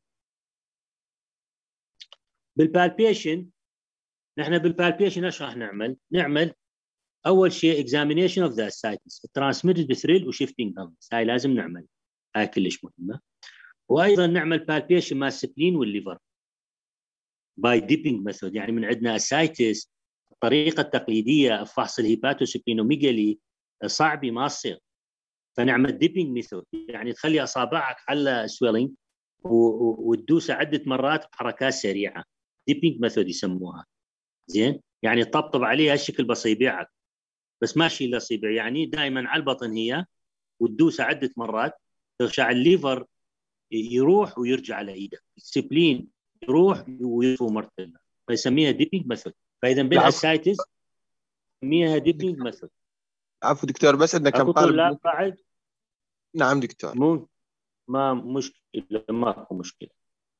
بالبالبيشن، نحن بالبالبيشن ايش راح نعمل؟ نعمل اول شيء اكزامينيشن اوف ذا اسايتس، ترانسميتد بثريل وشيفتنج داونز، هاي لازم نعمل، هاي كلش مهمه. وايضا نعمل بالبيشن مال السبلين والليفر باي ديبينج ميثود، يعني من عندنا اسايتس الطريقه التقليديه فحص الهيباتوسبلينوميجالي صعبه ما تصير، فنعمل ديبينج ميثود، يعني تخلي اصابعك على سويلينج وتدوسها عده مرات بحركات سريعه، ديبينج ميثود يسموها. زين، يعني تطبطب عليها هالشكل بصيبعك، بس ماشي الا صيبع، يعني دائما على البطن هي، وتدوسها عده مرات، ترجع الليفر يروح ويرجع على ايدك، السبلين يروح ويطفو مرتين، فيسميها ديبينج ميثود. فاذا بالاسايتس نسميها ديبينج ميثود. عفوا دكتور، بس عندنا كم اكو طالب طلاب ممكن... بعد؟ نعم دكتور. مو ما مشكله، ماكو مشكله.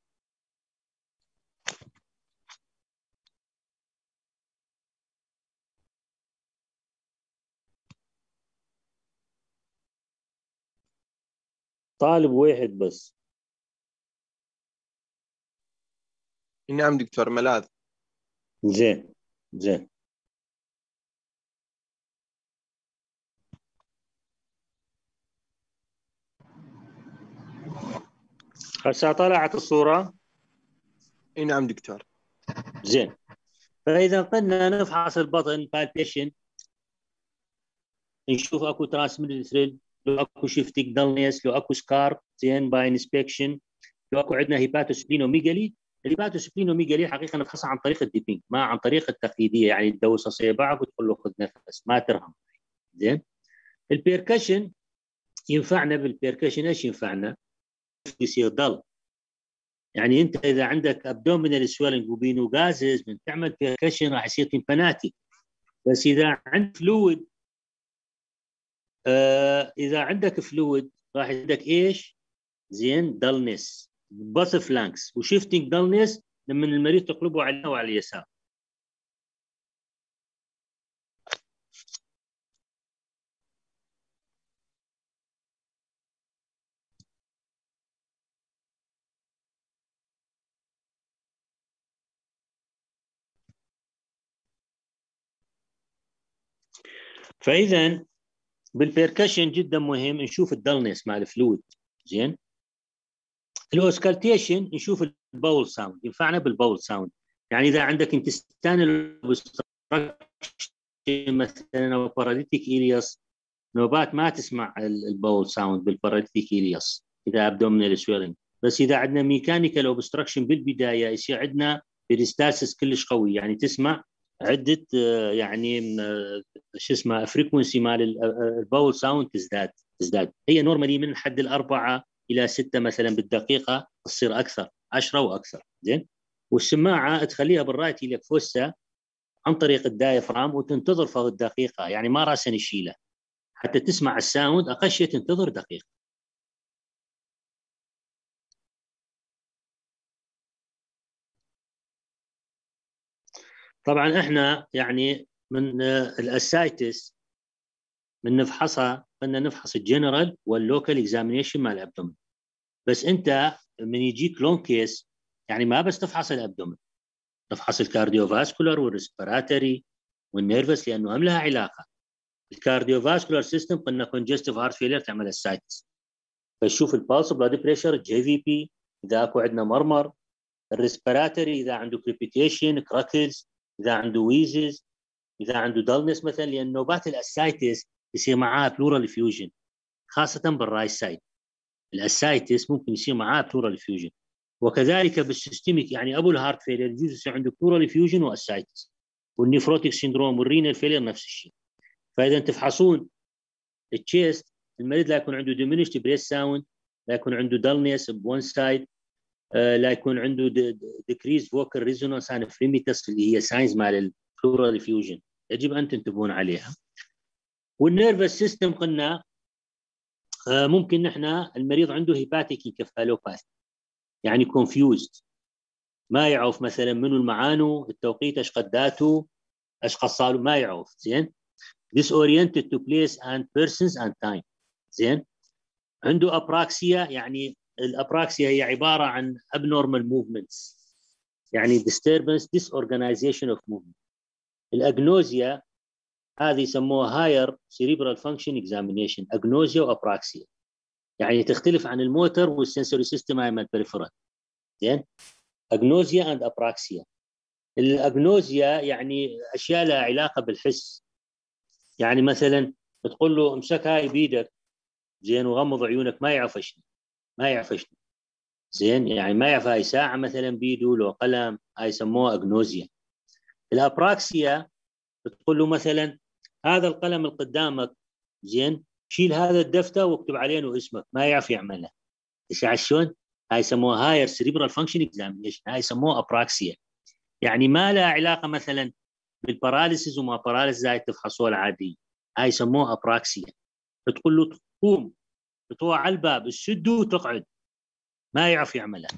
طالب واحد بس. نعم دكتور، ملاذ. زين زين. هسه طلعت الصورة؟ اي نعم دكتور. زين. فإذا قلنا نفحص البطن بالبيشن، نشوف اكو ترانسميتد ثريل، لو اكو شيفتنج دلنس، لو اكو سكار، زين باي انسبكشن، لو اكو عندنا هيباتوسبلينوميجالي. الهيباتوسبلينوميجالي حقيقة نفحصها عن طريق الديبينج، ما عن طريق التقليدية، يعني تدوس اصابعك وتقول له خذ نفس، ما ترهم. زين. البيركشن ينفعنا، بالبيركشن ايش ينفعنا؟ يصير ضل، يعني انت اذا عندك ابدومينال سويلنج وبينو غازز من تعمل بيركشن راح يصير تمباناتيك، بس اذا عندك فلويد، آه اذا عندك فلويد راح عندك ايش؟ زين، دلنس بوث فلانكس وشيفتنج دلنس لما المريض تقلبه على وعلى اليسار. فاذا بالبيركشن جدا مهم نشوف الدلنس مع الفلويد. زين. الاوسكالتيشن نشوف الباول ساوند، ينفعنا بالباول ساوند، يعني اذا عندك انتستانال مثلا او باراليتيك إلياس، نوبات ما تسمع الباول ساوند بالباراليتيك إلياس اذا ابدومينال سويلنج، بس اذا عندنا ميكانيكال اوبستراكشن بالبدايه يصير عندنا بيريستاسيس كلش قوي، يعني تسمع عده يعني شو اسمه فريكونسي مال الباول ساوند تزداد تزداد هي نورمالي من حد الاربعه الى سته مثلا بالدقيقه، تصير اكثر عشرة واكثر. زين. والسماعه تخليها بالرايت لك فوسه عن طريق الدايفرام وتنتظر فوق الدقيقه، يعني ما راسا نشيله حتى تسمع الساوند، اقل شيء تنتظر دقيقه. طبعا احنا يعني من الاسايتس من نفحصها بدنا نفحص الجنرال واللوكال اكزامينيشن مع الابدومن. بس انت من يجيك لون كيس يعني ما بس تفحص الابدومن، تفحص الكارديوفاسكولار والريسبيراتوري والنيرفس، لانه هم لها علاقه. الكارديوفاسكولار سيستم قلنا كونجستيف هارت فيلير تعمل السايتس، فشوف البالس بلاد بريشر، الجي في بي اذا اكو عندنا مرمر، الريسبيراتوري اذا عنده كريبيتيشن كراكلز، اذا عنده ويزز، اذا عنده دلنس مثلا، لان نوبات الاسايتس يصير معاها بلورال فيوجن خاصه بالرايت سايد. الاسايتس ممكن يصير معاه بلورال فيوجن، وكذلك بالسيستميك يعني ابو الهارت فيلير يجوز يصير عنده بلورال فيوجن واسايتس، والنيفروتيك سيندروم والرينال فيلير نفس الشيء. فاذا تفحصون التشيست المريض لا يكون عنده diminished بريس ساوند، لا يكون عنده دلنس بون سايد، لا يكون عنده decreased vocal resonance and fremitus اللي هي ساينز مال البلورال فيوجن، يجب ان تنتبهون عليها. والنيرفس سيستم قلنا ممكن نحن المريض عنده هيباتيك انكفالوباثي، يعني كونفيوزد، ما يعرف مثلا منو المعانو، التوقيت ايش قداته، ايش قصاله، ما يعرف زين. disoriented to place and persons and time زين. عنده ابراكسيا، يعني الابراكسيا هي عباره عن abnormal movements، يعني disturbance disorganization of movement. الاجنوزيا هذه يسموها هاير cerebral function examination، اجنوزيا وابراكسيا، يعني تختلف عن الموتر والسنسوري سيستم ايام البريفرال زين. اجنوزيا اند ابراكسيا. الاجنوزيا يعني اشياء لها علاقه بالحس، يعني مثلا تقول له امسك هاي بيدك زين وغمض عيونك ما يعرف شنو، ما يعرف شنو زين، يعني ما يعرف هاي ساعه مثلا بيده لو قلم، هاي يسموها اجنوزيا. الابراكسيا تقول له مثلا هذا القلم اللي قدامك زين شيل هذا الدفتر واكتب عليه اسمك، ما يعرف يعملها. ايش شلون؟ هاي يسموها هاير سيريبرال فانكشن اكزامينيشن، هاي يسموها ابراكسيا، يعني ما لها علاقه مثلا بالباراليسيس وما باراليسيس هاي تفحصوها العادي، هاي يسموها ابراكسيا. بتقول له تقوم تطوع على الباب تشده وتقعد، ما يعرف يعملها.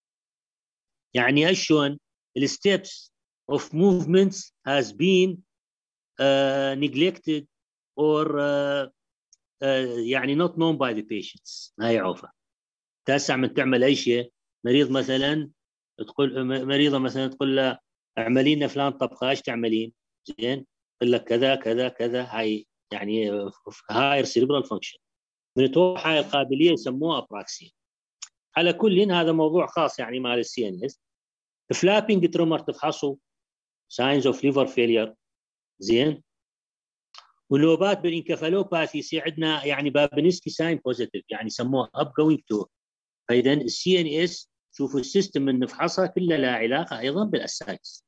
يعني شلون الستبس of movements has been uh, neglected or uh, uh, يعني not known by the patients، ما يعرفها. تاسع من تعمل اي شيء، مريض مثلا تقول مريضه مثلا تقول له اعملي لنا فلان طبخه، ايش تعملين؟ زين تقول لك كذا كذا كذا، هاي يعني هاير سيريبرال فانكشن. من توقع هاي القابليه يسموها ابراكسيا. على كل هذا موضوع خاص يعني مال السي ان اس. فلابينج ترومر تفحصوا ساينز اوف ليفر فيلير زين. والنوبات بالانكفالوباثي يصير عندنا يعني بابنسكي ساين بوزيتيف، يعني يسموها اب جوينج تو. فاذا السي ان اس شوفوا السيستم اللي نفحصها كلها لها علاقه ايضا بالاسايتس.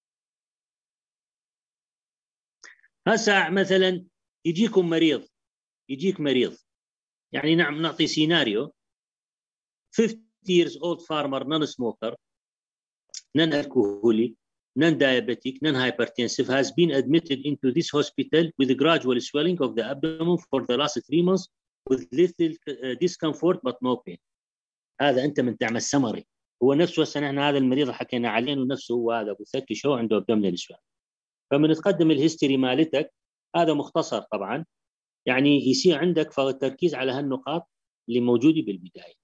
هسه مثلا يجيكم مريض، يجيك مريض يعني نعم نعطي سيناريو fifty years old farmer non smoker non alcoholic non diabetic non hypertensive has been admitted into this hospital with gradual swelling of the abdomen for the last three months with little discomfort but no pain. هذا انت من تعمل سمري، هو نفسه هسه نحن هذا المريض حكينا عليه ونفسه هو هذا ابو ثلاث شهور عنده ابدومينال سويل. فمن تقدم الهيستوري مالتك هذا مختصر طبعا، يعني يصير عندك التركيز على هالنقاط اللي موجوده بالبدايه.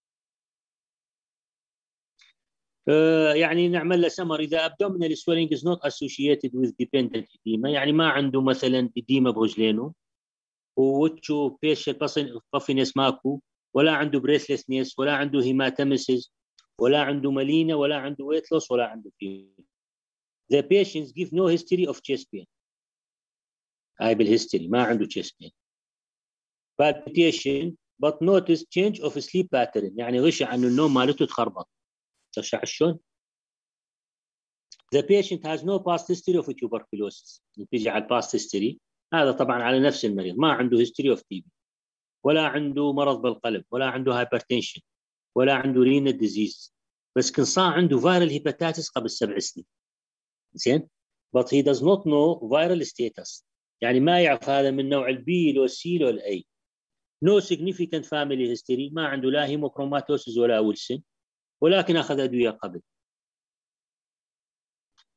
آه يعني نعمل له سمر اذا abdominal swelling is not associated with dependent edema، يعني ما عنده مثلا edema برجلينه ووتشو facial puffiness ماكو، ولا عنده breathlessness، ولا عنده hematemesis، ولا عنده مالينا، ولا عنده weight loss، ولا عنده fever. The patients give no history of chest pain. هاي بالهيستوري ما عنده chest pain. Palpitation but notice change of sleep pattern، يعني غشع عن النوم مالته تخربط. تشع شلون؟ The patient has no past history of tuberculosis. نتيجة على الباست هيستوري هذا طبعا على نفس المريض، ما عنده history of تي بي، ولا عنده مرض بالقلب، ولا عنده hypertension، ولا عنده renal disease، بس كان صار عنده viral hepatitis قبل سبع سنين. زين؟ but he does not know viral status، يعني ما يعرف هذا من نوع البي لو السي لو الاي. no significant family history، ما عنده لا هيموكروماتوسيس ولا ويلسون، ولكن اخذ ادويه قبل.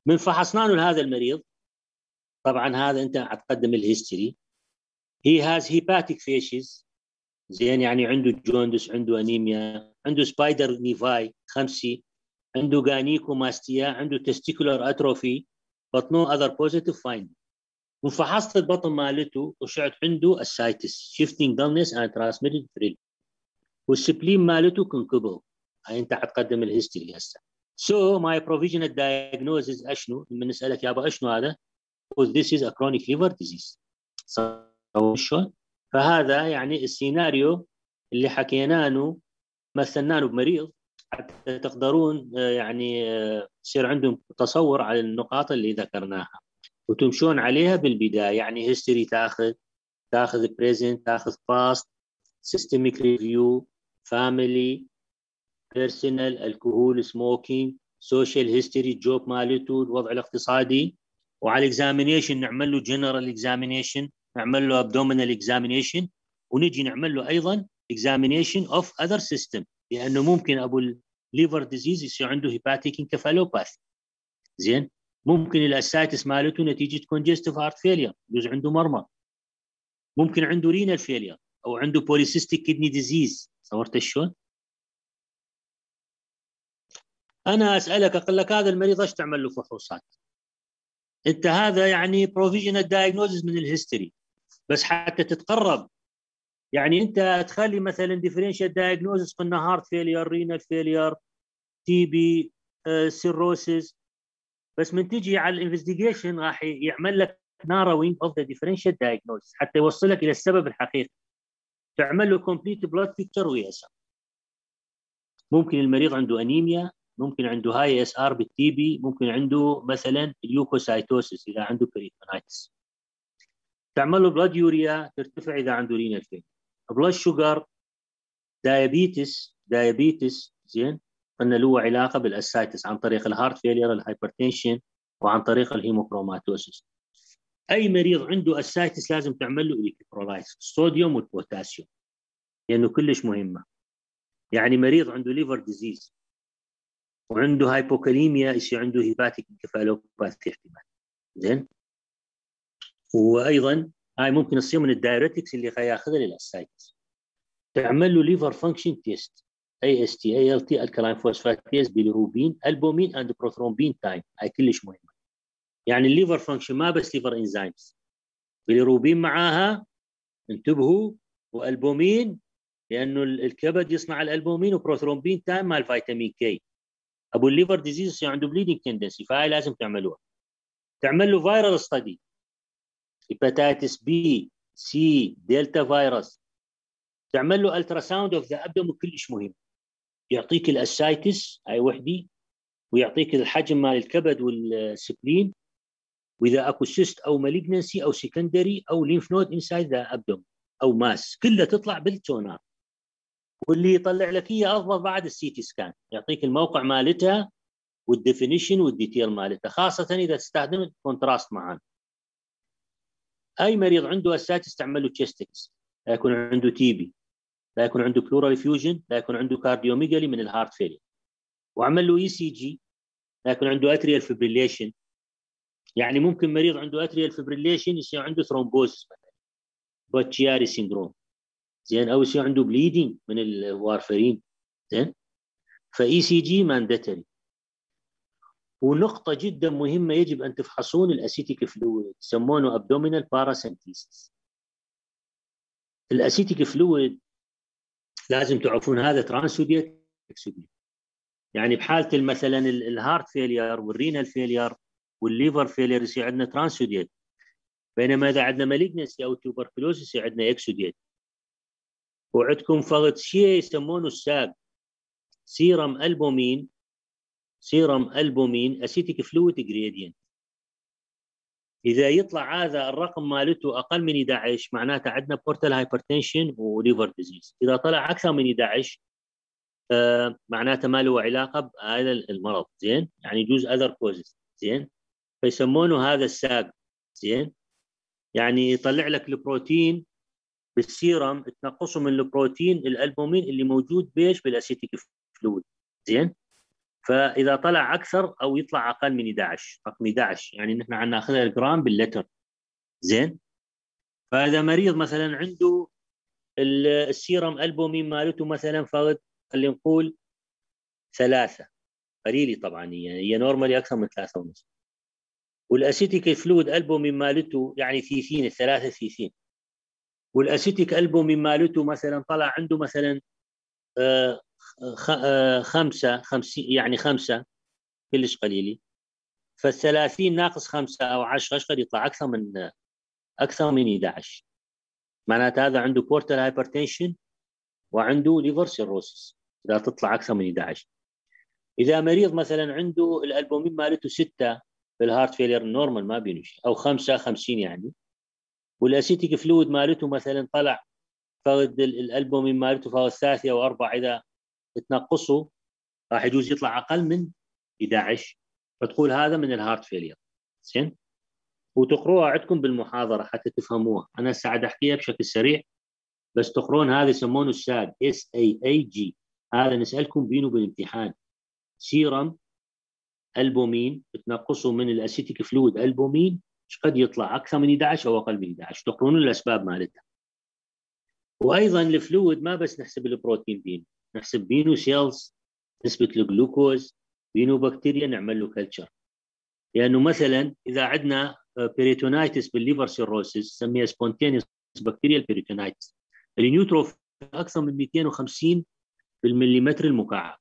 من فحصنا له لهذا المريض، طبعا هذا انت هتقدم الهيستوري. he has hepatic fasces، زين، يعني عنده جوندس، عنده انيميا، عنده سبايدر نيفاي خمسة، عنده جانيكوماستيا، عنده تستيكولار اتروفي، but no other positive finding. وفحصت البطن مالته وشعت عنده السايتس shifting dullness and transmitted thrill، والسبلين مالته كونكبل. هاي انت حتقدم الهيستوري هسه. so my provisional diagnosis اشنو؟ لما نسالك يابا اشنو هذا؟ this is a chronic liver disease. شلون؟ فهذا يعني السيناريو اللي حكينا له، مثلنا له بمريض حتى تقدرون يعني يصير عندهم تصور على النقاط اللي ذكرناها وتمشون عليها بالبدايه. يعني هيستوري تاخذ تاخذ بريزنت، تاخذ باست، سيستميك ريفيو، فاميلي، بيرسونال، الكحول، سموكينج، سوشيال هيستوري، جوب مالته، الوضع الاقتصادي. وعلى الاكزامينيشن نعمل له جنرال اكزامينيشن، نعمل له ابدومينال اكزامينيشن، ونجي نعمل له ايضا اكزامينيشن اوف اذر سيستم، لانه ممكن ابو الليفر ديزيز يصير عنده هيباتيك انكفالوباثي. زين، ممكن الاسايتس مالته نتيجه كونجستيف هارت فيلير، يجوز عنده مرمى، ممكن عنده رينال فيلير، او عنده بوليسيستيك كدني ديزيز. صورت شلون؟ انا اسالك اقول لك هذا المريض ايش تعمل له فحوصات؟ انت هذا يعني بروفيجنال دايجنوزز من الهيستوري، بس حتى تتقرب يعني انت تخلي مثلا ديفرنشال دايجنوزز، قلنا هارت فيلير، رينال فيلير، تي بي، سيروسيس، بس من تجي على الانفستيجيشن راح يعمل لك ناروينج اوف ذا ديفرنشال دايجنوزز حتى يوصلك الى السبب الحقيقي. تعمل له كومبليت بلاد بيكتشر ويسا. ممكن المريض عنده انيميا، ممكن عنده هاي اس ار بالتي بي، ممكن عنده مثلا اليوكوسايتوسيس اذا عنده بريتونايتس. تعمل له بلاد يوريا ترتفع اذا عنده رينال فيلير، بلاد شوجر، دايابيتس دايابيتس زين، قلنا له علاقه بالاسايتس عن طريق الهارت فيلير، الهايبرتنشن، وعن طريق الهيموكروماتوسيس. اي مريض عنده اسايتس لازم تعمل له الكترولايتس، الصوديوم والبوتاسيوم، لانه كلش مهمه. يعني مريض عنده ليفر ديزيز وعنده هايبوكاليميا يصير عنده هيباتيك انكفالوباثي احتمال. زين، وايضا هاي ممكن تصير من الدايريتكس اللي ياخذها للاسايتس. تعمل له ليفر فانكشن تيست، اي اس تي، اي ال تي، الكلاين فوسفاتيز، بيليروبين، البومين اند بروثرومبين تايم. هاي كلش مهمه. يعني الليفر فانكشن ما بس ليفر انزيمز، بيليروبين معاها انتبهوا، والبومين لانه الكبد يصنع الالبومين، وبروثرومبين تايم مال فيتامين كي. ابو الليفر ديزيز يصير عنده بليدنج تندنسي، فهاي لازم تعملوها. تعمل له فيرال ستدي، هيباتيتس بي، سي، دلتا فيروس. تعمل له الترا ساوند اوف ذا ابدومين، كلش مهم. يعطيك الاسايتس هاي وحدي، ويعطيك الحجم مال الكبد والسبلين، واذا اكو سيست او مالجنسي او سكندري او لينف نود انسايد ذا ابدومين او ماس، كلها تطلع بالسونار. واللي يطلع لك هي افضل بعد السي تي سكان، يعطيك الموقع مالتها والديفينيشن والديتيل مالتها، خاصه اذا تستخدم كونتراست معانا. اي مريض عنده اسايتس تعمل له تشيستكس، لا يكون عنده تي بي، لا يكون عنده بلورال فيوجن، لا يكون عنده كارديوميجالي من الهارت فيلير، وعمل له اي سي جي، لا يكون عنده اتريال فيبريليشن. يعني ممكن مريض عنده اتريال فيبريليشن يصير عنده ثرومبوز مثلا، بوتشياري سيندروم، زين، او يصير عنده بليدنج من الوارفرين. زين، فاي سي جي مانداتري. ونقطة جدا مهمة يجب أن تفحصون الأسيتيك فلويد، يسمونه أبدومينال باراسنتيسيس. الأسيتيك فلويد لازم تعرفون هذا ترانسوديت اكسوديت. يعني بحالة مثلا الهارت فيلير والرينال فيلير والليفر فيلير يصير عندنا ترانسوديت، بينما إذا عندنا مالجنسي أو توبركلوز يصير عندنا اكسوديت. وعندكم فقط شيء يسمونه الساق، سيرم ألبومين، سيرم ألبومين أسيتيك فلويد جريدينت. إذا يطلع هذا الرقم مالته أقل من إحدى عشر معناته عندنا بورتال هايبرتنشن وليفر ديزيز. إذا طلع أكثر من إحدى عشر آه معناته ما له علاقة بهذا المرض. زين، يعني يجوز أذر كوزز. زين، فيسمونه هذا الساق. زين، يعني يطلع لك البروتين بالسيرم، تنقصه من البروتين الألبومين اللي موجود بيش بالأسيتيك فلويد. زين، فاذا طلع اكثر او يطلع اقل من احد عشر، رقم احد عشر يعني نحن عم ناخذها الجرام باللتر. زين. فاذا مريض مثلا عنده السيرم البومين مالته مثلا فرد خلينا نقول ثلاثه، قليلي طبعا، هي هي نورمالي اكثر من ثلاثه ونص، والاسيتيك فلويد البومين مالته يعني ثيثين، الثلاثه ثيثين، والاسيتيك البومين مالته مثلا طلع عنده مثلا آه خمسه خمسين، يعني خمسه كلش قليلي، فالثلاثين ناقص خمسه او عشرة قد يطلع اكثر من اكثر من احد عشر. معناته هذا عنده بورتال هايبرتنشن وعنده ليفر سيروسيس اذا تطلع اكثر من احد عشر. اذا مريض مثلا عنده الالبومين مالته ستة في الهارت فيلير نورمال ما بينه شيء، او خمسة خمسين يعني، والاسيتيك فلويد مالته مثلا طلع فرد الالبومين مالته فرد ثلاثة او أربعة، اذا تنقصه راح يجوز يطلع اقل من احد عشر، فتقول هذا من الهارت فيلير. زين. وتقروها عندكم بالمحاضره حتى تفهموها، انا هسه قاعد احكيها بشكل سريع بس تقرون هذا يسمونه الساد اس اي اي جي، هذا نسالكم بينه بالامتحان. سيرم البومين بتنقصه من الاسيتيك فلويد البومين ايش قد يطلع اكثر من احد عشر او اقل من احد عشر، تقرون الاسباب مالتها. وايضا الفلويد ما بس نحسب البروتين بينه، نحسب بينه سيلز، نسبه الجلوكوز، بينه بكتيريا نعمل له كلتشر. لانه مثلا اذا عندنا بيريتونايتس بالليفر سيروسيس نسميها سبونتينيوس بكتيريال بيريتونايتس، النيوتروف اكثر من مئتين وخمسين بالمليمتر المكعب،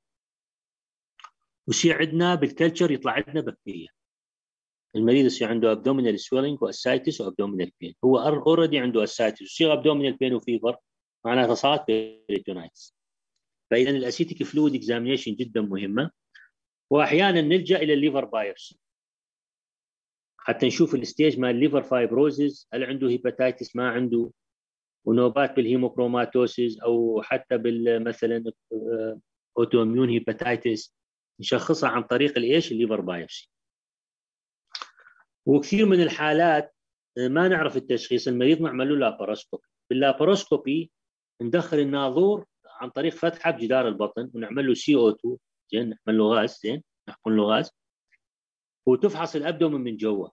وشي عندنا بالكلتشر يطلع عندنا بكتيريا، المريض يصير عنده ابدومينال سويلنج واسايتس وابدومينال بين، هو اوريدي عنده اسايتس ويصير ابدومينال بين وفيفر، معناتها صارت بيريتونايتس. فاذا الاسيتيك فلويد اكزامينيشن جدا مهمه، واحيانا نلجا الى الليفر بايوبسي حتى نشوف الستيج مال الليفر فايبروزيس، هل عنده هيباتيتس ما عنده، ونوبات بالهيموكروماتوسيس او حتى بالمثلا اوتو اميون هيباتيتس نشخصها عن طريق الايش الليفر بايوبسي. وكثير من الحالات ما نعرف التشخيص، المريض نعمل له لاباروسكوبي، باللاباروسكوبي ندخل الناظور عن طريق فتحه بجدار البطن ونعمل له سي او اثنين، زين، نعمل له غاز، زين، نحقن له غاز، وتفحص الابدومن من جوا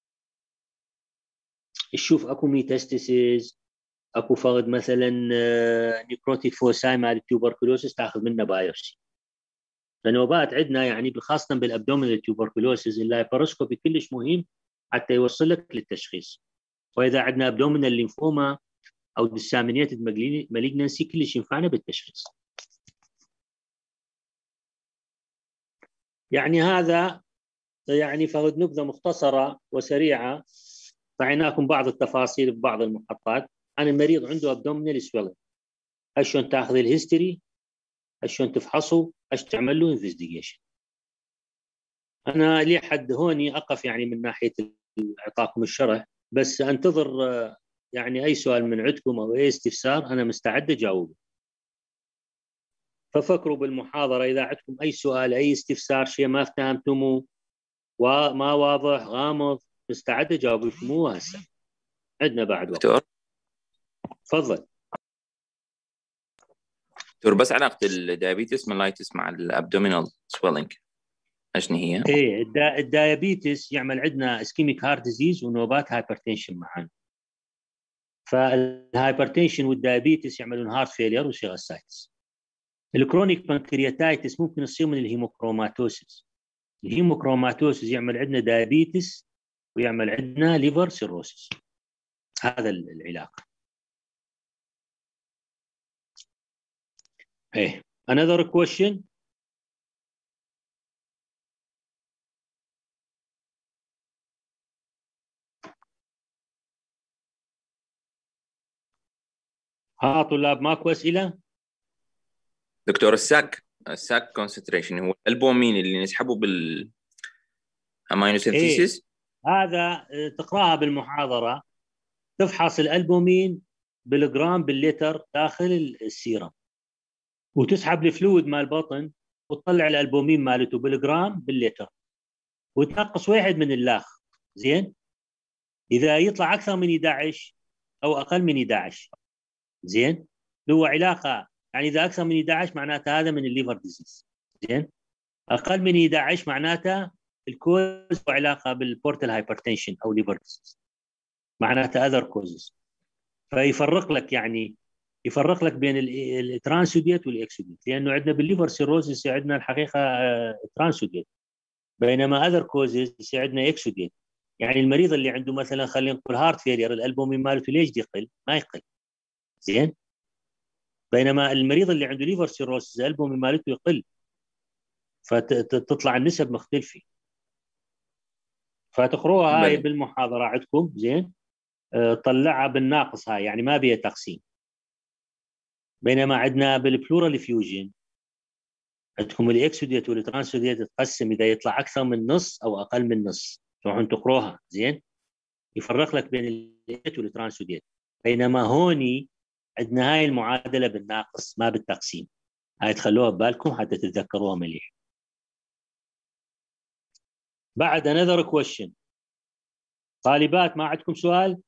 تشوف اكو ميتاستاسيس، اكو فرد مثلا نيكروتيك فوساي مال التوبركلوسيس تاخذ منه بايوبسي. فنوبات عندنا يعني خاصه بالابدومن التوبركلوسيس اللاباروسكوبي كلش مهم حتى يوصلك للتشخيص. واذا عندنا ابدومينال لينفوما او ديسامينيتد مالجنسي كلش ينفعنا بالتشخيص. يعني هذا يعني فرد نبذه مختصره وسريعه، طعيناكم بعض التفاصيل ببعض المحطات عن المريض عنده ابدومينال سويلنج، شلون تاخذ الهيستوري، شلون تفحصه، ايش تعمل له انفستيجيشن. انا لي حد هوني اقف يعني من ناحيه اعطاكم الشرح، بس انتظر يعني اي سؤال من عندكم او اي استفسار انا مستعد اجاوبه. ففكروا بالمحاضره اذا عندكم اي سؤال اي استفسار، شيء ما فهمتموه وما واضح غامض، مستعد اجاوب لكم هسه. عندنا بعد وقت. دكتور تفضل دكتور، بس علاقه الدايابيتس مالايتس مع الابدومينال سويلنج اشنو هي؟ ايه الدا... الدايابيتس يعمل عندنا اسكيميك هارت ديزيز ونوبات هايبرتنشن معا، فالهايبرتنشن والدايابيتس يعملون هارت فيلير ويصير اسايتس. الكرونيك بانكرياتايتس ممكن يصير من الهيموكروماتوسيس، الهيموكروماتوسيس يعمل عندنا دايابيتس ويعمل عندنا ليفر سيروسيس، هذا العلاقه. ايه another question. ها طلاب ماكو اسئله؟ دكتور الساك الساك كونسنتريشن هو البومين اللي نسحبه بال امينو سينثيسيس؟ إيه. هذا تقراها بالمحاضره، تفحص الالبومين بالجرام باللتر داخل السيرم، وتسحب الفلويد مال البطن وتطلع الالبومين مالته بالجرام باللتر، وتنقص واحد من اللاخ. زين. اذا يطلع اكثر من احد عشر او اقل من احد عشر، زين، هو علاقه يعني اذا اكثر من احد عشر معناته هذا من الليفر ديزيز. زين. اقل من احد عشر معناته الكوز له علاقه بالبورتال هايبرتنشن او ليفر ديزيز، معناته اذر كوزز. فيفرق لك يعني يفرق لك بين الترانسوديت والاكسوديت، لانه عندنا بالليفر سيروزس عندنا الحقيقه ترانسوديت، بينما اذر كوزز عندنا اكسوديت. يعني المريض اللي عنده مثلا خلينا نقول هارت فيلير، الالبومين مالته ليش يقل؟ ما يقل. زين. بينما المريض اللي عنده ليفر سيروزس الالبومين مالته يقل، فتطلع النسب مختلفه. فتقروها هاي بالمحاضره عندكم. زين. أه طلعها بالناقص هاي، يعني ما بيها تقسيم. بينما عندنا بالبلورال فيوجن عندكم الاكسوديت والترانسوديت تقسم اذا يطلع اكثر من نص او اقل من نص، تروحون تقروها. زين. يفرق لك بين الاكسوديت والترانسوديت. بينما هوني عندنا هاي المعادله بالناقص ما بالتقسيم. هاي تخلوها ببالكم حتى تتذكروها مليح. بعد another question. طالبات ما عندكم سؤال؟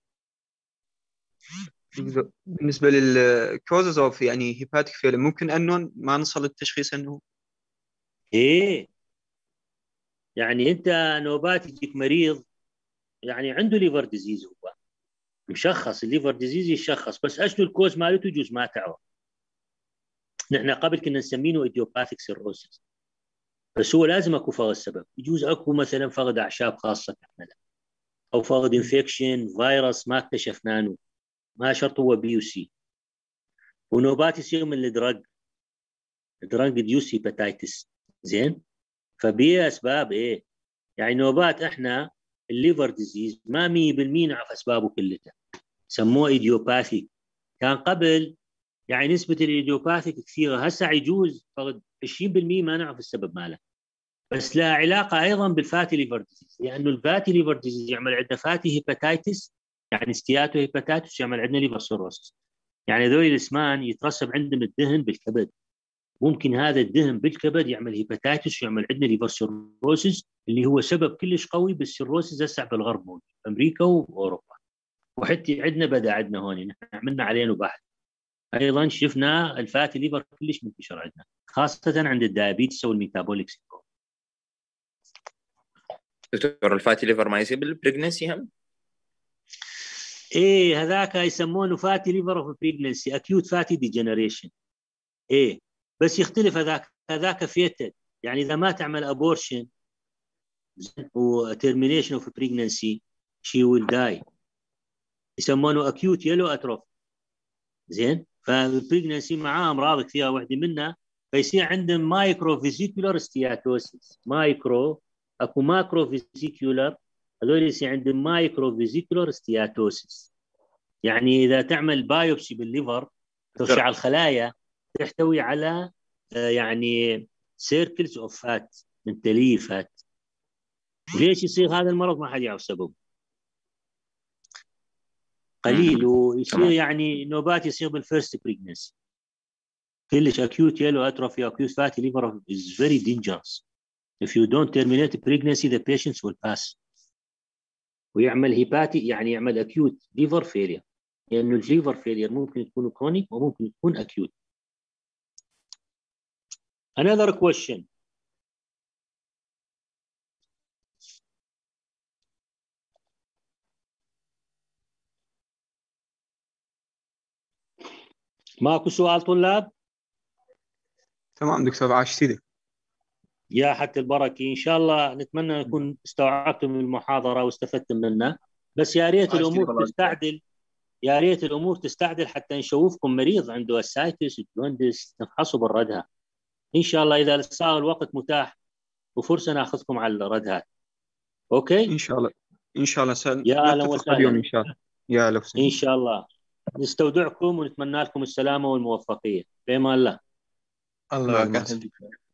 بالنسبه للكوزز اوف يعني هيباتيك فيلر ممكن انه ما نصل للتشخيص انه ايه، يعني انت نوبات يجيك مريض يعني عنده ليفر ديزيز، هو مشخص الليفر ديزيز يشخص، بس اشنو الكوز مالته يجوز ما تعرف. نحن قبل كنا نسمينه ايديوباثيك سيروسيس، بس هو لازم اكو فقد السبب. يجوز اكو مثلا فقد اعشاب خاصه تعملها، او فقد انفكشن فيروس ما اكتشفناه، ما شرط هو بي وسي. ونوبات يصير من الدرج دراج ديوس هيباتيتس. زين. فبيه اسباب ايه، يعني نوبات احنا الليفر ديزيز ما مية بالمية نعرف اسبابه كلها، سموه ايديوباثيك. كان قبل يعني نسبه الايديوباثيك كثيره، هسه يجوز فقد عشرين بالمية ما نعرف السبب ماله. بس لها علاقه ايضا بالفاتي ليفر ديزيز، لانه الفاتي ليفر ديزيز يعمل عندنا فاتي هيباتيتس، يعني ستياتو هيباتيتس يعمل عندنا ليفر سيروسس. يعني ذول الاسمان يترسب عندهم الدهن بالكبد، ممكن هذا الدهن بالكبد يعمل هيباتيتس ويعمل عندنا ليفر سيروسس، اللي هو سبب كلش قوي بالسيروسس هسه بالغرب موجود امريكا واوروبا. وحتى عندنا بدا عندنا هون نحن عملنا عليه بحث ايضا، شفنا الفاتي ليفر كلش منتشر عندنا، خاصه عند الدايابيتس والميتابوليك سيندروم. دكتور الفاتي ليفر ما يصير بالبريجنسي هم؟ ايه هذاك يسمونه فاتي ليفر اوف بريجنسي، اكيوت فاتي ديجنريشن. ايه بس يختلف هذاك، هذاك فيتد، يعني اذا ما تعمل ابورشن وترمينيشن اوف بريجنسي شي ويل داي، يسمونه اكيوت يلو اتروف. زين. فالبريجنسي معاه امراض كثيره، واحده منها فيصير عندهم مايكرو فيزيكولار ستياتوسيس. مايكرو اكو ماكرو فيزيكولار، هذول يصير عندهم مايكرو فيزيكولار ستياتوسيس. يعني اذا تعمل بايوبسي بالليفر ترجع الخلايا تحتوي على يعني سيركلز اوف فات من تليفات. ليش يصير هذا المرض ما حد يعرف سببه، قليل. ويصير يعني نوبات يصير بالفيرست بريجنسي كلش acute yellow atrophy acute fatty liver is very dangerous. If you don't terminate pregnancy the patients will pass. ويعمل هيباتي يعني يعمل acute liver failure، لأنه الليفر failure ممكن تكون chronic وممكن تكون acute. Another question. ماكو سؤال طلاب؟ تمام دكتور، عاش سيدي. يا حتى البركة، إن شاء الله نتمنى نكون استوعبتم المحاضرة واستفدتم منها، بس يا ريت الأمور تستعدل، يا ريت الأمور تستعدل حتى نشوفكم مريض عنده اسايتس جوندس نفحصه بالردها. إن شاء الله إذا صار الوقت متاح وفرصة ناخذكم على الردهات. أوكي؟ إن شاء الله إن شاء الله سن... يا أهلا نتفق اليوم إن شاء الله. يا أهلا وسهلا. إن شاء الله نستودعكم ونتمنى لكم السلامة والموفقية. بإمان الله. الله يكرمك.